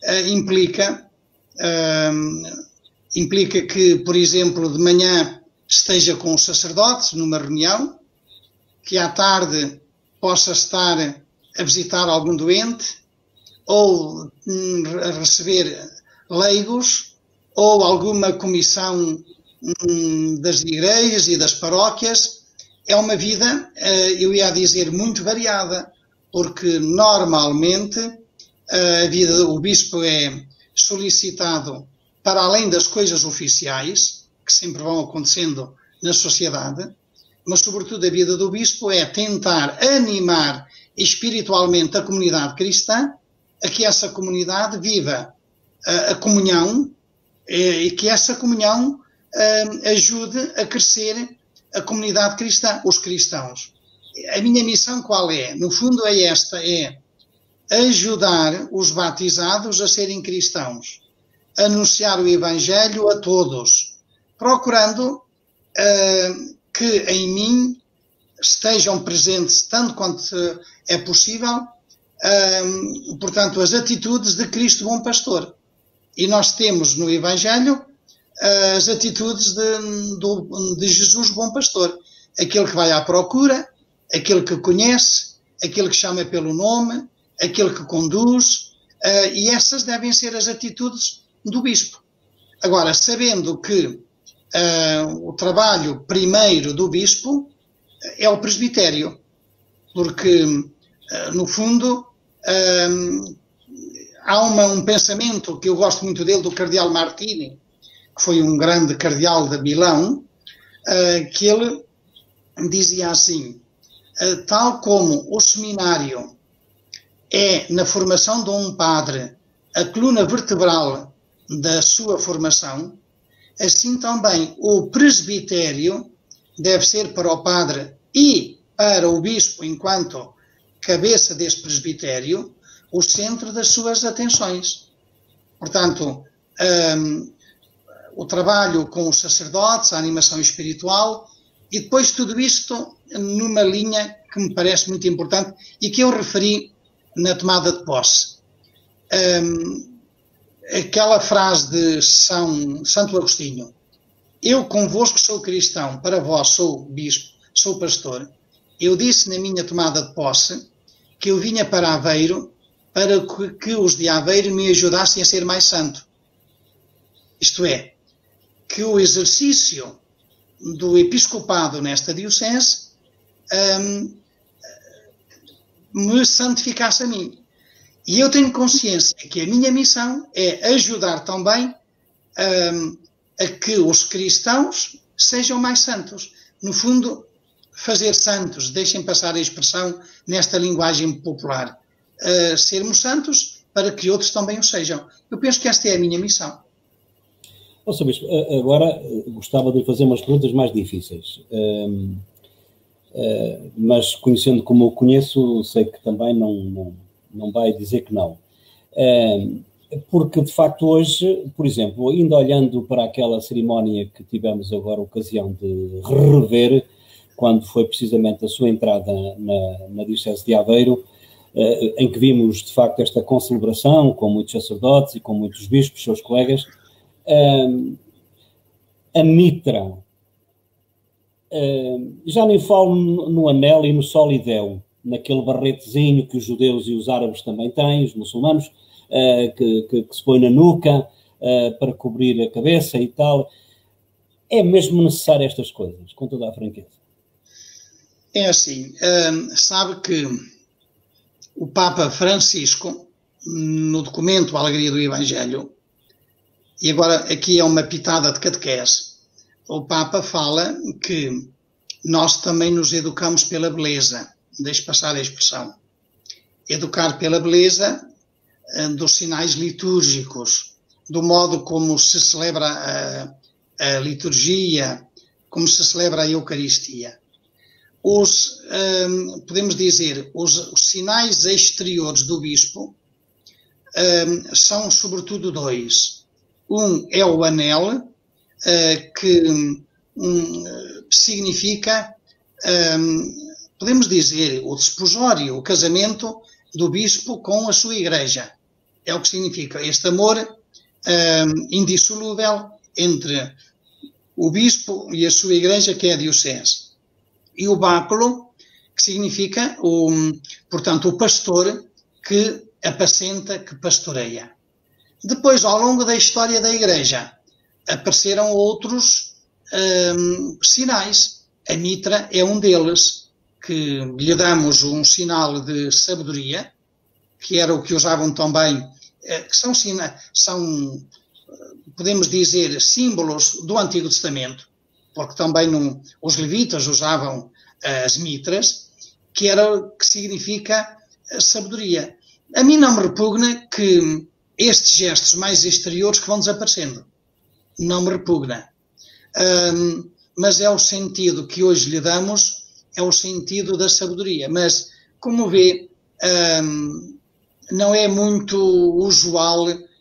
implica que, por exemplo, de manhã esteja com os sacerdotes numa reunião, que à tarde possa estar a visitar algum doente, ou a receber leigos, ou alguma comissão das igrejas e das paróquias. É uma vida, eu ia dizer, muito variada, porque normalmente o bispo é solicitado para além das coisas oficiais, que sempre vão acontecendo na sociedade, mas sobretudo a vida do bispo é tentar animar espiritualmente a comunidade cristã, a que essa comunidade viva a comunhão e que essa comunhão ajude a crescer a comunidade cristã, os cristãos. A minha missão qual é? No fundo é esta, é ajudar os batizados a serem cristãos, anunciar o Evangelho a todos, procurando que em mim estejam presentes, tanto quanto é possível, portanto, as atitudes de Cristo Bom Pastor. E nós temos no Evangelho as atitudes de Jesus Bom Pastor, aquele que vai à procura, aquele que conhece, aquele que chama pelo nome, aquele que conduz, e essas devem ser as atitudes do bispo. Agora, sabendo que o trabalho primeiro do bispo é o presbitério, porque, no fundo, há um pensamento que eu gosto muito dele, do cardeal Martini, que foi um grande cardeal de Milão, que ele dizia assim, tal como o seminário é, na formação de um padre, a coluna vertebral da sua formação, assim também o presbitério deve ser para o padre e para o bispo, enquanto cabeça desse presbitério, o centro das suas atenções. Portanto, o trabalho com os sacerdotes, a animação espiritual, e depois tudo isto numa linha que me parece muito importante e que eu referi na tomada de posse. Aquela frase de Santo Agostinho, eu convosco sou cristão, para vós sou bispo, sou pastor. Eu disse na minha tomada de posse que eu vinha para Aveiro para que os de Aveiro me ajudassem a ser mais santo. Isto é, que o exercício do episcopado nesta diocese me santificasse a mim. E eu tenho consciência que a minha missão é ajudar também a que os cristãos sejam mais santos. No fundo, fazer santos, deixem passar a expressão nesta linguagem popular, sermos santos para que outros também o sejam. Eu penso que esta é a minha missão. Sr. Bispo, agora gostava de lhe fazer umas perguntas mais difíceis, mas conhecendo como eu conheço, sei que também não vai dizer que não. Porque, de facto, hoje, por exemplo, ainda olhando para aquela cerimónia que tivemos agora a ocasião de rever, quando foi precisamente a sua entrada na Diocese de Aveiro, em que vimos, de facto, esta concelebração com muitos sacerdotes e com muitos bispos, seus colegas, a mitra, já nem falo no anel e no solidéu, naquele barretezinho que os judeus e os árabes também têm, os muçulmanos, que se põe na nuca para cobrir a cabeça e tal. É mesmo necessário estas coisas, com toda a franqueza? É assim, sabe que o Papa Francisco, no documento A Alegria do Evangelho, e agora aqui é uma pitada de catequese, o Papa fala que nós também nos educamos pela beleza, deixe passar a expressão, educar pela beleza dos sinais litúrgicos, do modo como se celebra a liturgia, como se celebra a Eucaristia. Podemos dizer, os sinais exteriores do bispo são sobretudo dois. Um é o anel, que significa, podemos dizer, o desposório, o casamento do bispo com a sua igreja. É o que significa este amor indissolúvel entre o bispo e a sua igreja, que é a diocese. E o báculo, que significa, portanto, o pastor que apacenta, que pastoreia. Depois, ao longo da história da igreja, apareceram outros sinais. A mitra é um deles, que lhe damos um sinal de sabedoria, que era o que usavam também, que são, podemos dizer, símbolos do Antigo Testamento, porque também os levitas usavam as mitras, que significa sabedoria. A mim não me repugna que estes gestos mais exteriores que vão desaparecendo. Não me repugna. Mas é o sentido que hoje lhe damos, é o sentido da sabedoria. Mas, como vê, não é muito usual,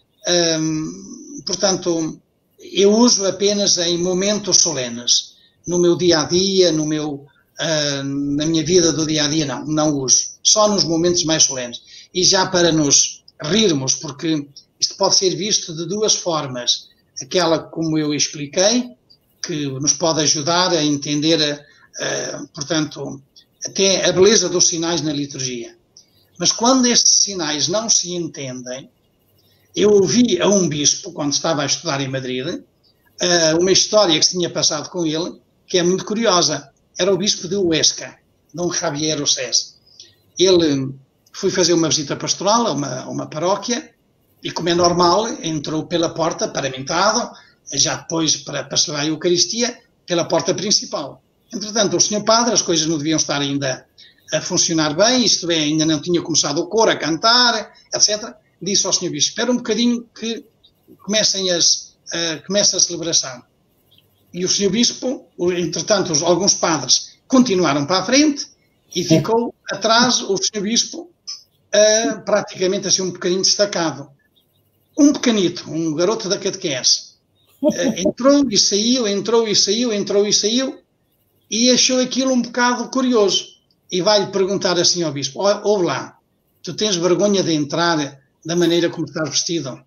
portanto, eu uso apenas em momentos solenes. No meu dia-a-dia, na minha vida do dia-a-dia, não uso. Só nos momentos mais solenes. E já para nos rirmos, porque isto pode ser visto de duas formas. Aquela, como eu expliquei, que nos pode ajudar a entender, portanto, até a beleza dos sinais na liturgia. Mas quando estes sinais não se entendem, eu ouvi a um bispo, quando estava a estudar em Madrid, uma história que se tinha passado com ele, que é muito curiosa. Era o bispo de Huesca, Dom Javier Ossés. Ele foi fazer uma visita pastoral a uma paróquia, e como é normal, entrou pela porta, paramentado, já depois para celebrar a Eucaristia, pela porta principal. Entretanto, o senhor padre, as coisas não deviam estar ainda a funcionar bem, isto é, ainda não tinha começado o coro a cantar, etc. Disse ao senhor bispo, espera um bocadinho que comece a celebração. E o senhor bispo, entretanto, alguns padres continuaram para a frente e ficou atrás o senhor bispo praticamente assim um bocadinho destacado. Um pequenito, um garoto da catequese, entrou e saiu, entrou e saiu, entrou e saiu, e achou aquilo um bocado curioso. E vai-lhe perguntar assim ao bispo, ouve lá, tu tens vergonha de entrar da maneira como estás vestido?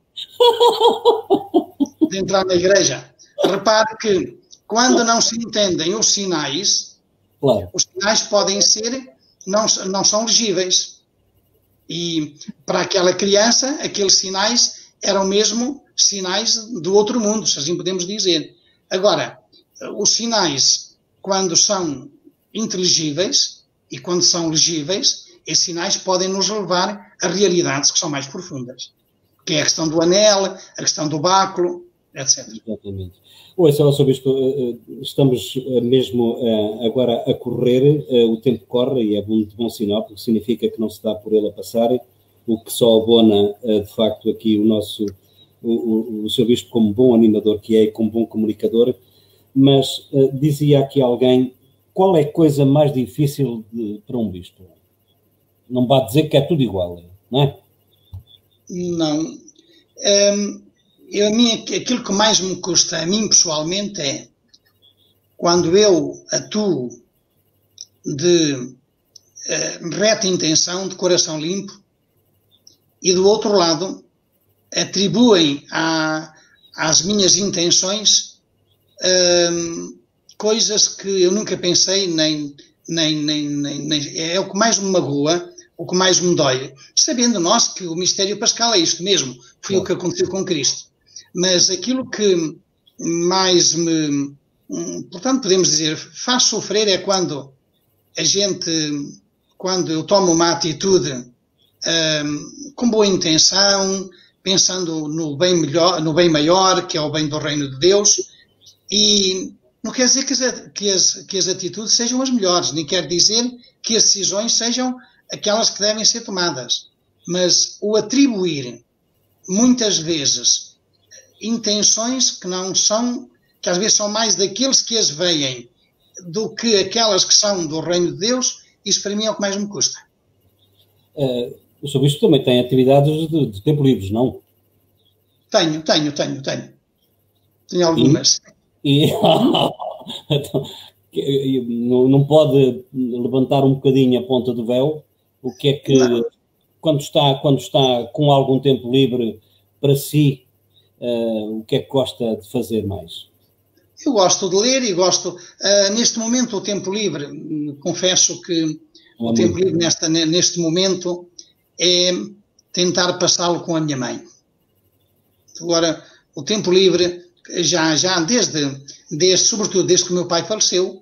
De entrar na igreja? Repare que quando não se entendem os sinais, claro, os sinais podem ser, não são legíveis. E para aquela criança, aqueles sinais eram mesmo sinais do outro mundo, se assim podemos dizer. Agora, os sinais, quando são inteligíveis e quando são legíveis, esses sinais podem nos levar a realidades que são mais profundas, que é a questão do anel, a questão do báculo, etc. Exatamente. Ouça, Sr. Bispo, estamos mesmo agora a correr, o tempo corre e é de bom sinal, porque significa que não se dá por ele a passar, o que só abona, de facto, aqui o Sr. Bispo como bom animador que é e como bom comunicador, mas dizia aqui alguém, qual é a coisa mais difícil para um bispo? Não vai dizer que é tudo igual, não é? Não. Aquilo que mais me custa a mim pessoalmente é quando eu atuo de reta intenção, de coração limpo, e do outro lado atribuem às minhas intenções coisas que eu nunca pensei, nem é o que mais me magoa, o que mais me dói, sabendo nós que o mistério pascal é isto mesmo, foi o que aconteceu com Cristo. Mas aquilo que mais me, portanto, podemos dizer, faz sofrer é quando quando eu tomo uma atitude com boa intenção, pensando no bem melhor, no bem maior, que é o bem do reino de Deus, e não quer dizer que as atitudes sejam as melhores, nem quer dizer que as decisões sejam aquelas que devem ser tomadas, mas o atribuir, muitas vezes, intenções que não são, que às vezes são mais daqueles que as veem do que aquelas que são do reino de Deus, isso para mim é o que mais me custa. O Sr. Bispo também tem atividades de tempo livre, não? Tenho algumas. Então, não pode levantar um bocadinho a ponta do véu? O que é que, quando está com algum tempo livre para si, o que é que gosta de fazer mais? Eu gosto de ler e gosto, neste momento, o tempo livre, confesso que o tempo livre neste momento é tentar passá-lo com a minha mãe. Agora, o tempo livre, já sobretudo desde que o meu pai faleceu,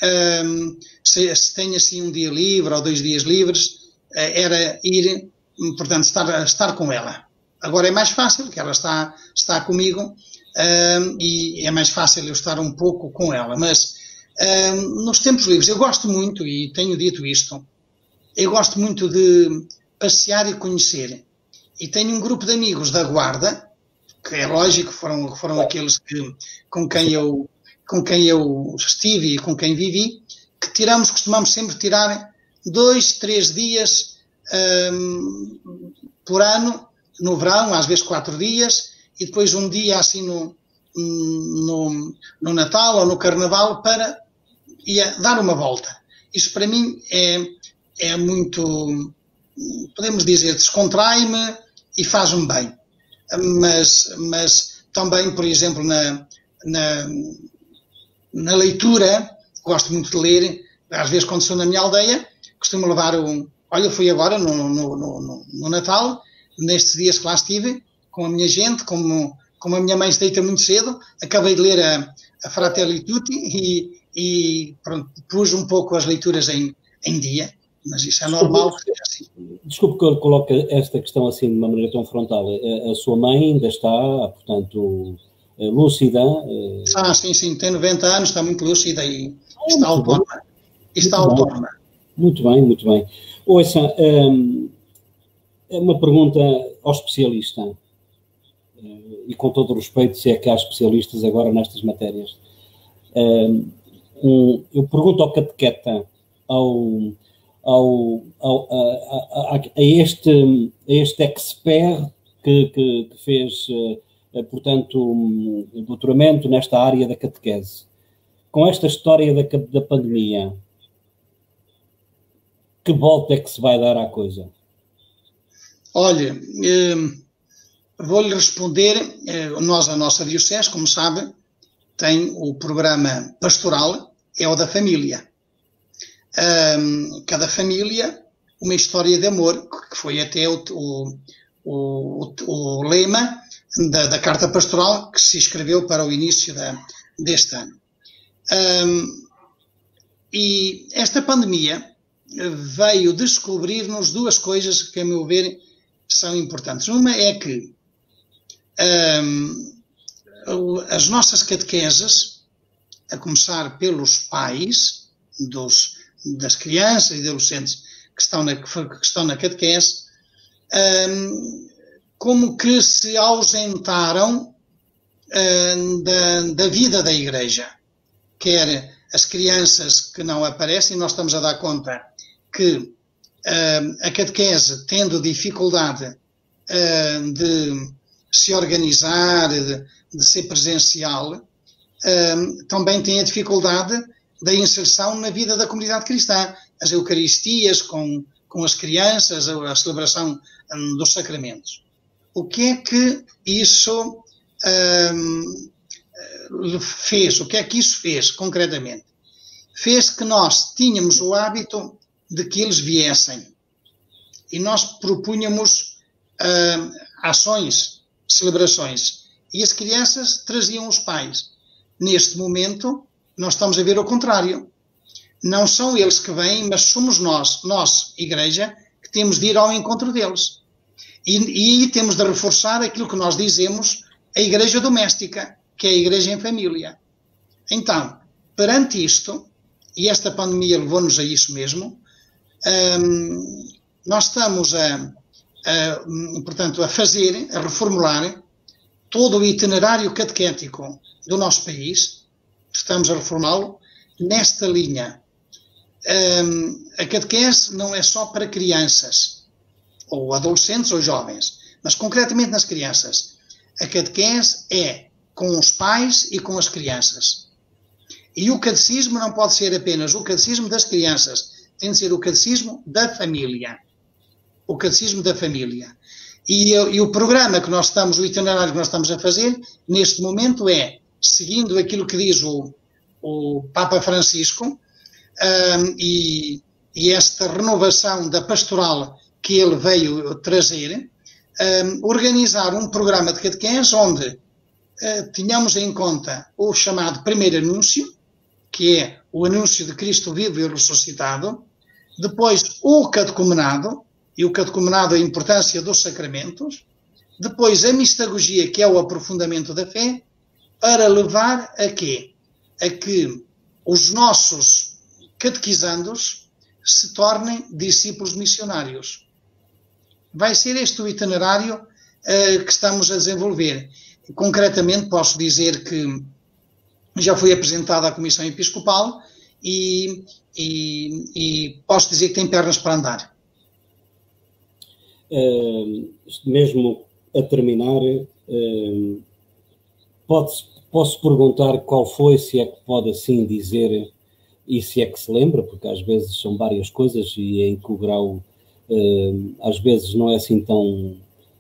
se tenho assim um dia livre ou 2 dias livres, era ir, portanto, estar com ela. Agora é mais fácil, que ela está comigo, e é mais fácil eu estar um pouco com ela. Mas nos tempos livres eu gosto muito, e tenho dito isto, eu gosto muito de passear e conhecer. E tenho um grupo de amigos da Guarda, que é lógico, foram aqueles com quem eu estive e com quem vivi, que costumamos sempre tirar 2, 3 dias por ano, no verão, às vezes 4 dias, e depois um dia assim no Natal ou no Carnaval para dar uma volta. Isso para mim é muito, podemos dizer, descontrai-me e faz-me bem. Mas também, por exemplo, na leitura, gosto muito de ler, às vezes quando estou na minha aldeia, costumo levar olha, eu fui agora no Natal, nestes dias que lá estive, com a minha gente, como a minha mãe se deita muito cedo, acabei de ler a Fratelli Tutti e pronto, pus um pouco as leituras em dia, mas isso é normal. Desculpe que eu coloque esta questão assim de uma maneira tão frontal. A sua mãe ainda está, portanto, lúcida? Sim, tem 90 anos, está muito lúcida e está autónoma. Muito bem. Ouça, uma pergunta ao especialista, e com todo o respeito, se é que há especialistas agora nestas matérias. Eu pergunto ao catequeta, a este expert que fez, portanto, um doutoramento nesta área da catequese. Com esta história da pandemia, que volta é que se vai dar à coisa? Olha, vou-lhe responder. A nossa diocese, como sabe, tem o programa pastoral, é o da família. Cada família, uma história de amor, que foi até o lema da Carta Pastoral que se escreveu para o início deste ano. E esta pandemia veio descobrir-nos 2 coisas que, a meu ver, são importantes. Uma é que as nossas catequeses, a começar pelos pais das crianças e adolescentes que estão na catequese, como que se ausentaram da vida da Igreja. Quer as crianças que não aparecem, nós estamos a dar conta que a catequese, tendo dificuldade se organizar, de ser presencial, também tem a dificuldade da inserção na vida da comunidade cristã. As Eucaristias com as crianças, a celebração dos sacramentos. O que é que isso fez? O que é que isso fez, concretamente? Fez que nós tínhamos o hábito de que eles viessem. E nós propunhamos ações, celebrações. E as crianças traziam os pais. Neste momento, nós estamos a ver o contrário. Não são eles que vêm, mas somos nós, Igreja, que temos de ir ao encontro deles. E temos de reforçar aquilo que nós dizemos, a Igreja doméstica, que é a Igreja em família. Então, perante isto, e esta pandemia levou-nos a isso mesmo, nós estamos portanto, a reformular todo o itinerário catequético do nosso país. Estamos a reformá-lo nesta linha. A catequese não é só para crianças, ou adolescentes ou jovens, mas concretamente nas crianças. A catequese é com os pais e com as crianças. E o catecismo não pode ser apenas o catecismo das crianças, tem de ser o catecismo da família. O catecismo da família. E o programa que nós estamos, o itinerário que nós estamos a fazer, neste momento é, seguindo aquilo que diz o Papa Francisco, e esta renovação da pastoral que ele veio trazer, organizar um programa de catequese onde tenhamos em conta o chamado primeiro anúncio, que é o anúncio de Cristo vivo e ressuscitado, depois o catecumenado, e o catecumenado a importância dos sacramentos, depois a mistagogia, que é o aprofundamento da fé, para levar a quê? A que os nossos catequizandos se tornem discípulos missionários. Vai ser este o itinerário que estamos a desenvolver. Concretamente, posso dizer que já foi apresentado à Comissão Episcopal e posso dizer que tem pernas para andar. Mesmo a terminar, posso perguntar qual foi, se é que pode assim dizer, e se é que se lembra, porque às vezes são várias coisas e em que o grau às vezes não é assim tão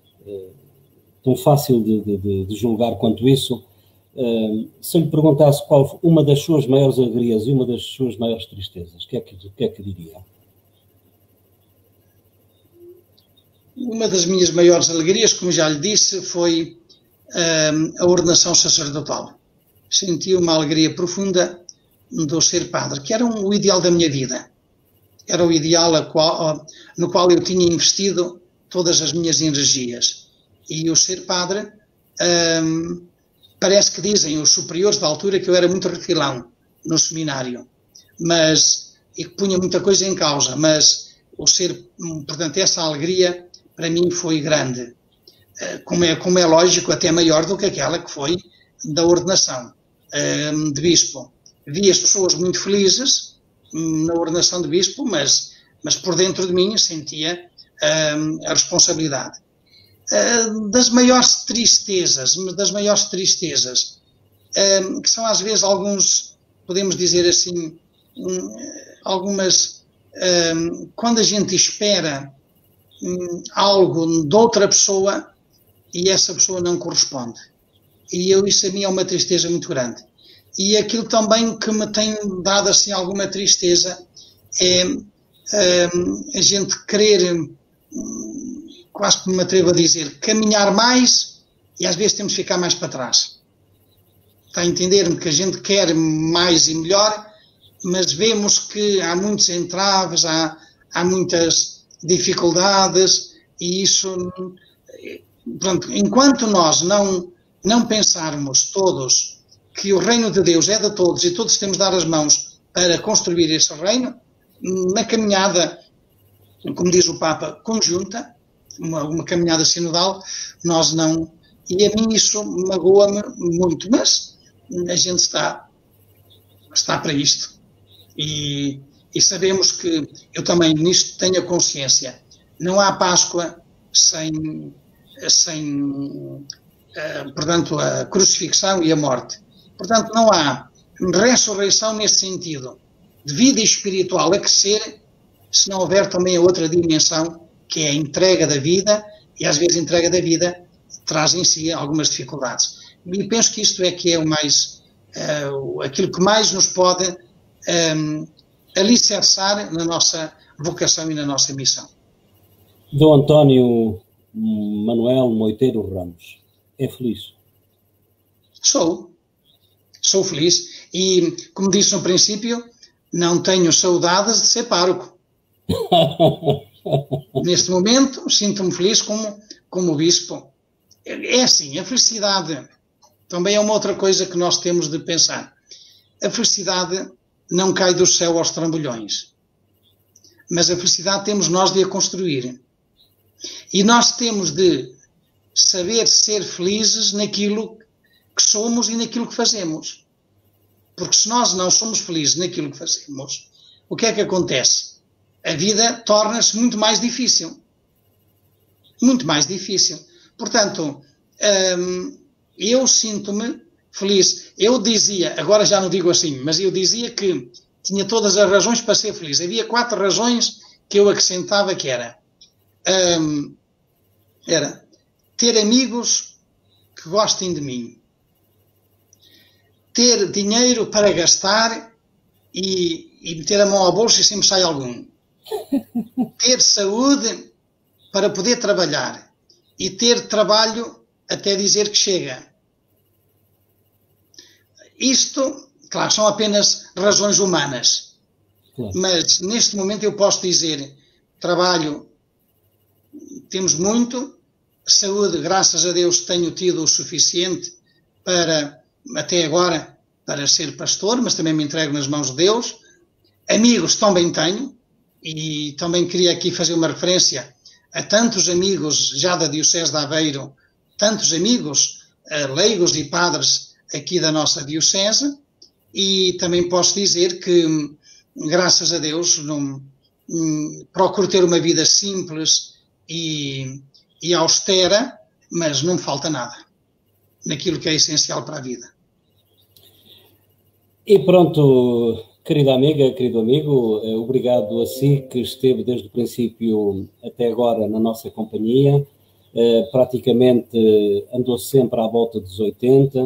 fácil de julgar quanto isso. Se me perguntasse qual uma das suas maiores alegrias e uma das suas maiores tristezas, o que é que diria? Uma das minhas maiores alegrias, como já lhe disse, foi a ordenação sacerdotal. Senti uma alegria profunda do ser padre, que era o ideal da minha vida. Era o ideal no qual eu tinha investido todas as minhas energias. E o ser padre, parece que dizem os superiores da altura que eu era muito refilão no seminário, e que punha muita coisa em causa, mas portanto, essa alegria para mim foi grande, como é lógico, até maior do que aquela que foi da ordenação de bispo. Vi as pessoas muito felizes na ordenação de bispo, mas por dentro de mim sentia a responsabilidade. Das maiores tristezas, que são às vezes podemos dizer assim, algumas, quando a gente espera algo de outra pessoa e essa pessoa não corresponde. E isso a mim é uma tristeza muito grande. E aquilo também que me tem dado assim alguma tristeza é a gente querer, quase que me atrevo a dizer, caminhar mais e às vezes temos de ficar mais para trás. Está a entender-me que a gente quer mais e melhor, mas vemos que há muitos entraves, há muitas dificuldades e isso, pronto, enquanto nós não pensarmos todos que o reino de Deus é de todos e todos temos de dar as mãos para construir esse reino, na caminhada, como diz o Papa, conjunta, uma caminhada sinodal, nós não... E a mim isso magoa-me muito, mas a gente está para isto. E sabemos que eu também nisto tenho a consciência. Não há Páscoa sem portanto, a crucifixão e a morte. Portanto, não há ressurreição nesse sentido, de vida espiritual a crescer, se não houver também a outra dimensão, que é a entrega da vida, e às vezes a entrega da vida traz em si algumas dificuldades. E penso que isto é que é o mais, aquilo que mais nos pode alicerçar na nossa vocação e na nossa missão. Dom António Manuel Moiteiro Ramos, é feliz? Sou feliz e, como disse no princípio, não tenho saudades de ser pároco. Neste momento, sinto-me feliz como bispo. É assim, a felicidade também é uma outra coisa que nós temos de pensar. A felicidade não cai do céu aos trambolhões, mas a felicidade temos nós de a construir. E nós temos de saber ser felizes naquilo que somos e naquilo que fazemos. Porque se nós não somos felizes naquilo que fazemos, o que é que acontece? A vida torna-se muito mais difícil. Muito mais difícil. Portanto, eu sinto-me feliz. Eu dizia, agora já não digo assim, mas eu dizia que tinha todas as razões para ser feliz. Havia 4 razões que eu acrescentava que era ter amigos que gostem de mim, ter dinheiro para gastar e meter a mão ao bolso e sempre sai algum, ter saúde para poder trabalhar e ter trabalho até dizer que chega. Isto, claro, são apenas razões humanas, mas neste momento eu posso dizer, trabalho temos muito, saúde, graças a Deus, tenho tido o suficiente para, até agora, para ser pastor, mas também me entrego nas mãos de Deus. Amigos também tenho, e também queria aqui fazer uma referência a tantos amigos já da Diocese de Aveiro, tantos amigos leigos e padres aqui da nossa Diocese, e também posso dizer que, graças a Deus, procuro ter uma vida simples e austera, mas não me falta nada naquilo que é essencial para a vida. E pronto, querida amiga, querido amigo, obrigado a si que esteve desde o princípio até agora na nossa companhia. Praticamente andou sempre à volta dos 80,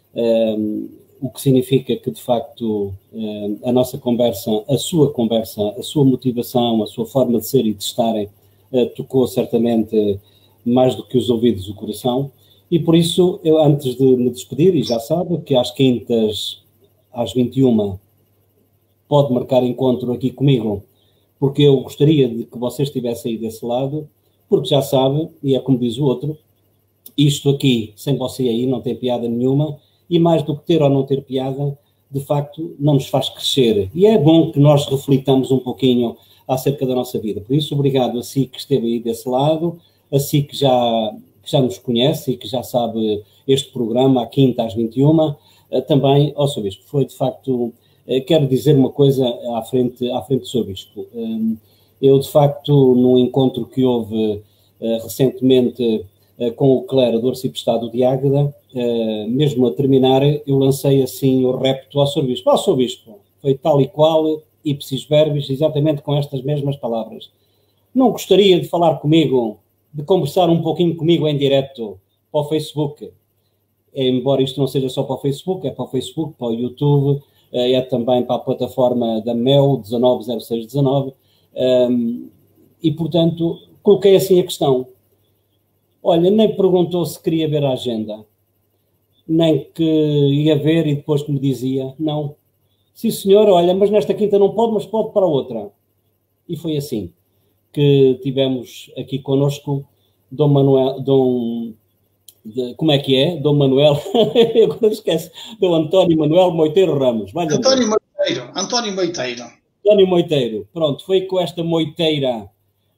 o que significa que, de facto, a nossa conversa, a sua motivação, a sua forma de ser e de estarem, tocou certamente mais do que os ouvidos o coração, e por isso eu, antes de me despedir, e já sabe que às quintas, às 21, pode marcar encontro aqui comigo, porque eu gostaria de que você estivesse aí desse lado, porque já sabe, e é como diz o outro, isto aqui, sem você aí, não tem piada nenhuma, e mais do que ter ou não ter piada, de facto, não nos faz crescer. E é bom que nós reflitamos um pouquinho acerca da nossa vida. Por isso, obrigado a si que esteve aí desse lado, a si que já nos conhece e que já sabe este programa, à quinta às 21, também ao Sr. Bispo. Foi, de facto, quero dizer uma coisa à frente do Sr. Bispo. Eu, de facto, num encontro que houve recentemente com o clero do Arciprestado de Águeda, mesmo a terminar, eu lancei assim o repto ao Sr. Bispo. Ó, Sr. Bispo, foi tal e qual, ipsis verbis, exatamente com estas mesmas palavras. Não gostaria de falar comigo, de conversar um pouquinho comigo em direto para o Facebook? Embora isto não seja só para o Facebook, é para o Facebook, para o YouTube, é também para a plataforma da MEL 190619, e, portanto, coloquei assim a questão. Olha, nem perguntou se queria ver a agenda, nem que ia ver e depois que me dizia, não. Sim, senhor, olha, mas nesta quinta não pode, mas pode para a outra. E foi assim que tivemos aqui connosco Dom Manuel, como é que é? Dom Manuel, eu agora esqueço, Dom António Manuel Moiteiro Ramos. António Moiteiro, pronto, foi com esta moiteira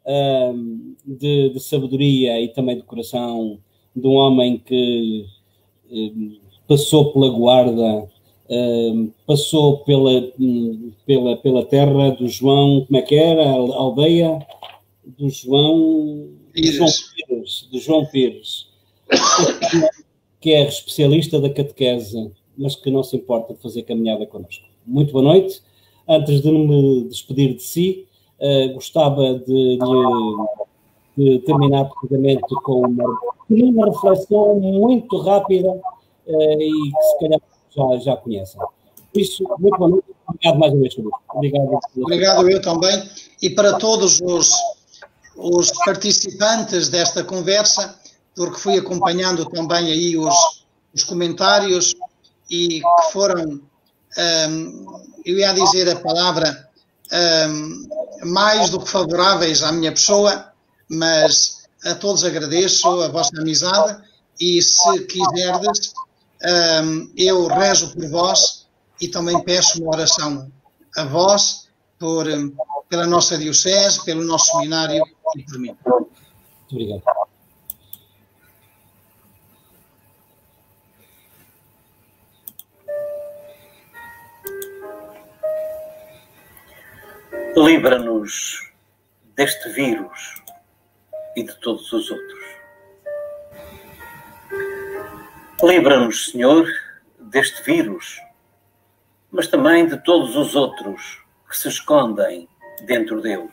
de sabedoria e também de coração, de um homem que passou pela guarda, passou pela terra do João, como é que era? A aldeia do João Pires. que é especialista da catequese, mas que não se importa de fazer caminhada connosco. Muito boa noite. Antes de me despedir de si, gostava de terminar precisamente com uma reflexão muito rápida e que se calhar já conhecem. Por isso, muito boa noite. Obrigado mais uma vez, Luís. Obrigado eu também. E para todos os participantes desta conversa, porque fui acompanhando também aí os comentários e que foram, eu ia dizer a palavra, mais do que favoráveis à minha pessoa, mas a todos agradeço a vossa amizade e, se quiserdes, eu rezo por vós e também peço uma oração a vós pela nossa diocese, pelo nosso seminário e por mim. Muito obrigado. Livra-nos deste vírus e de todos os outros. Livra-nos, Senhor, deste vírus, mas também de todos os outros que se escondem dentro dele.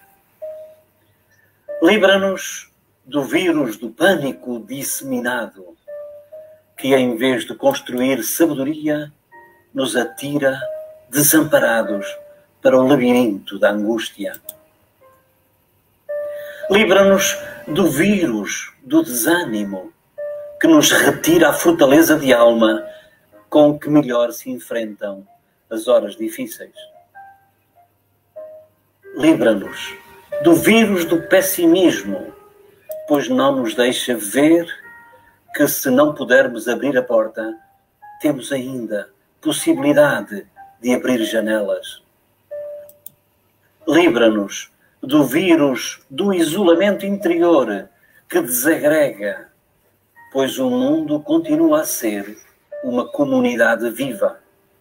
Livra-nos do vírus do pânico disseminado, que em vez de construir sabedoria, nos atira desamparados para o labirinto da angústia. Livra-nos do vírus do desânimo, que nos retira a fortaleza de alma com que melhor se enfrentam as horas difíceis. Livra-nos do vírus do pessimismo, pois não nos deixa ver que, se não pudermos abrir a porta, temos ainda possibilidade de abrir janelas. Livra-nos do vírus do isolamento interior que desagrega, pois o mundo continua a ser uma comunidade viva.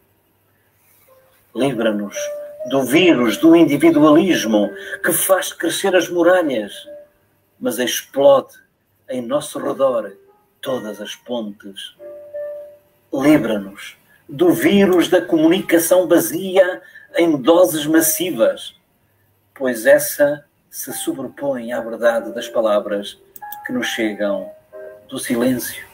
Livra-nos do vírus do individualismo que faz crescer as muralhas, mas explode em nosso redor todas as pontes. Livra-nos do vírus da comunicação vazia em doses massivas, pois essa se sobrepõe à verdade das palavras que nos chegam do silêncio.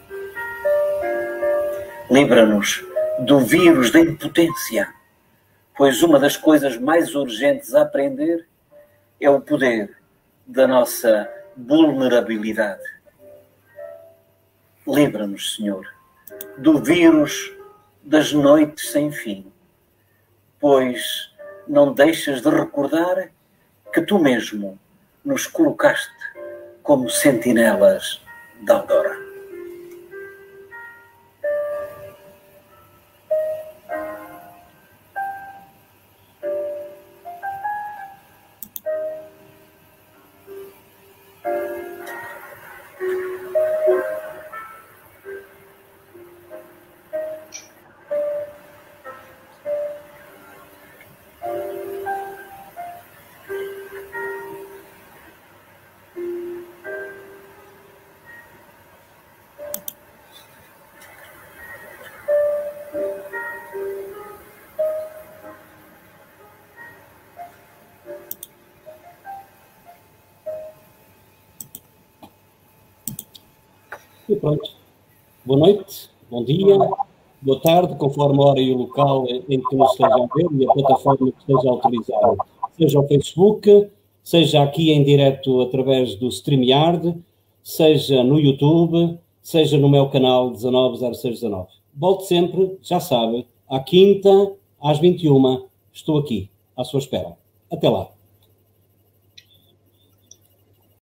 Livra-nos do vírus da impotência, pois uma das coisas mais urgentes a aprender é o poder da nossa vulnerabilidade. Livra-nos, Senhor, do vírus das noites sem fim, pois não deixas de recordar que tu mesmo nos colocaste como sentinelas da aurora. E pronto. Boa noite, bom dia, boa tarde, conforme a hora e o local em que nos estejam a ver e a plataforma que esteja a utilizar. Seja o Facebook, seja aqui em direto através do StreamYard, seja no YouTube, seja no meu canal 190619. Volte sempre, já sabe, à quinta, às 21, estou aqui, à sua espera. Até lá.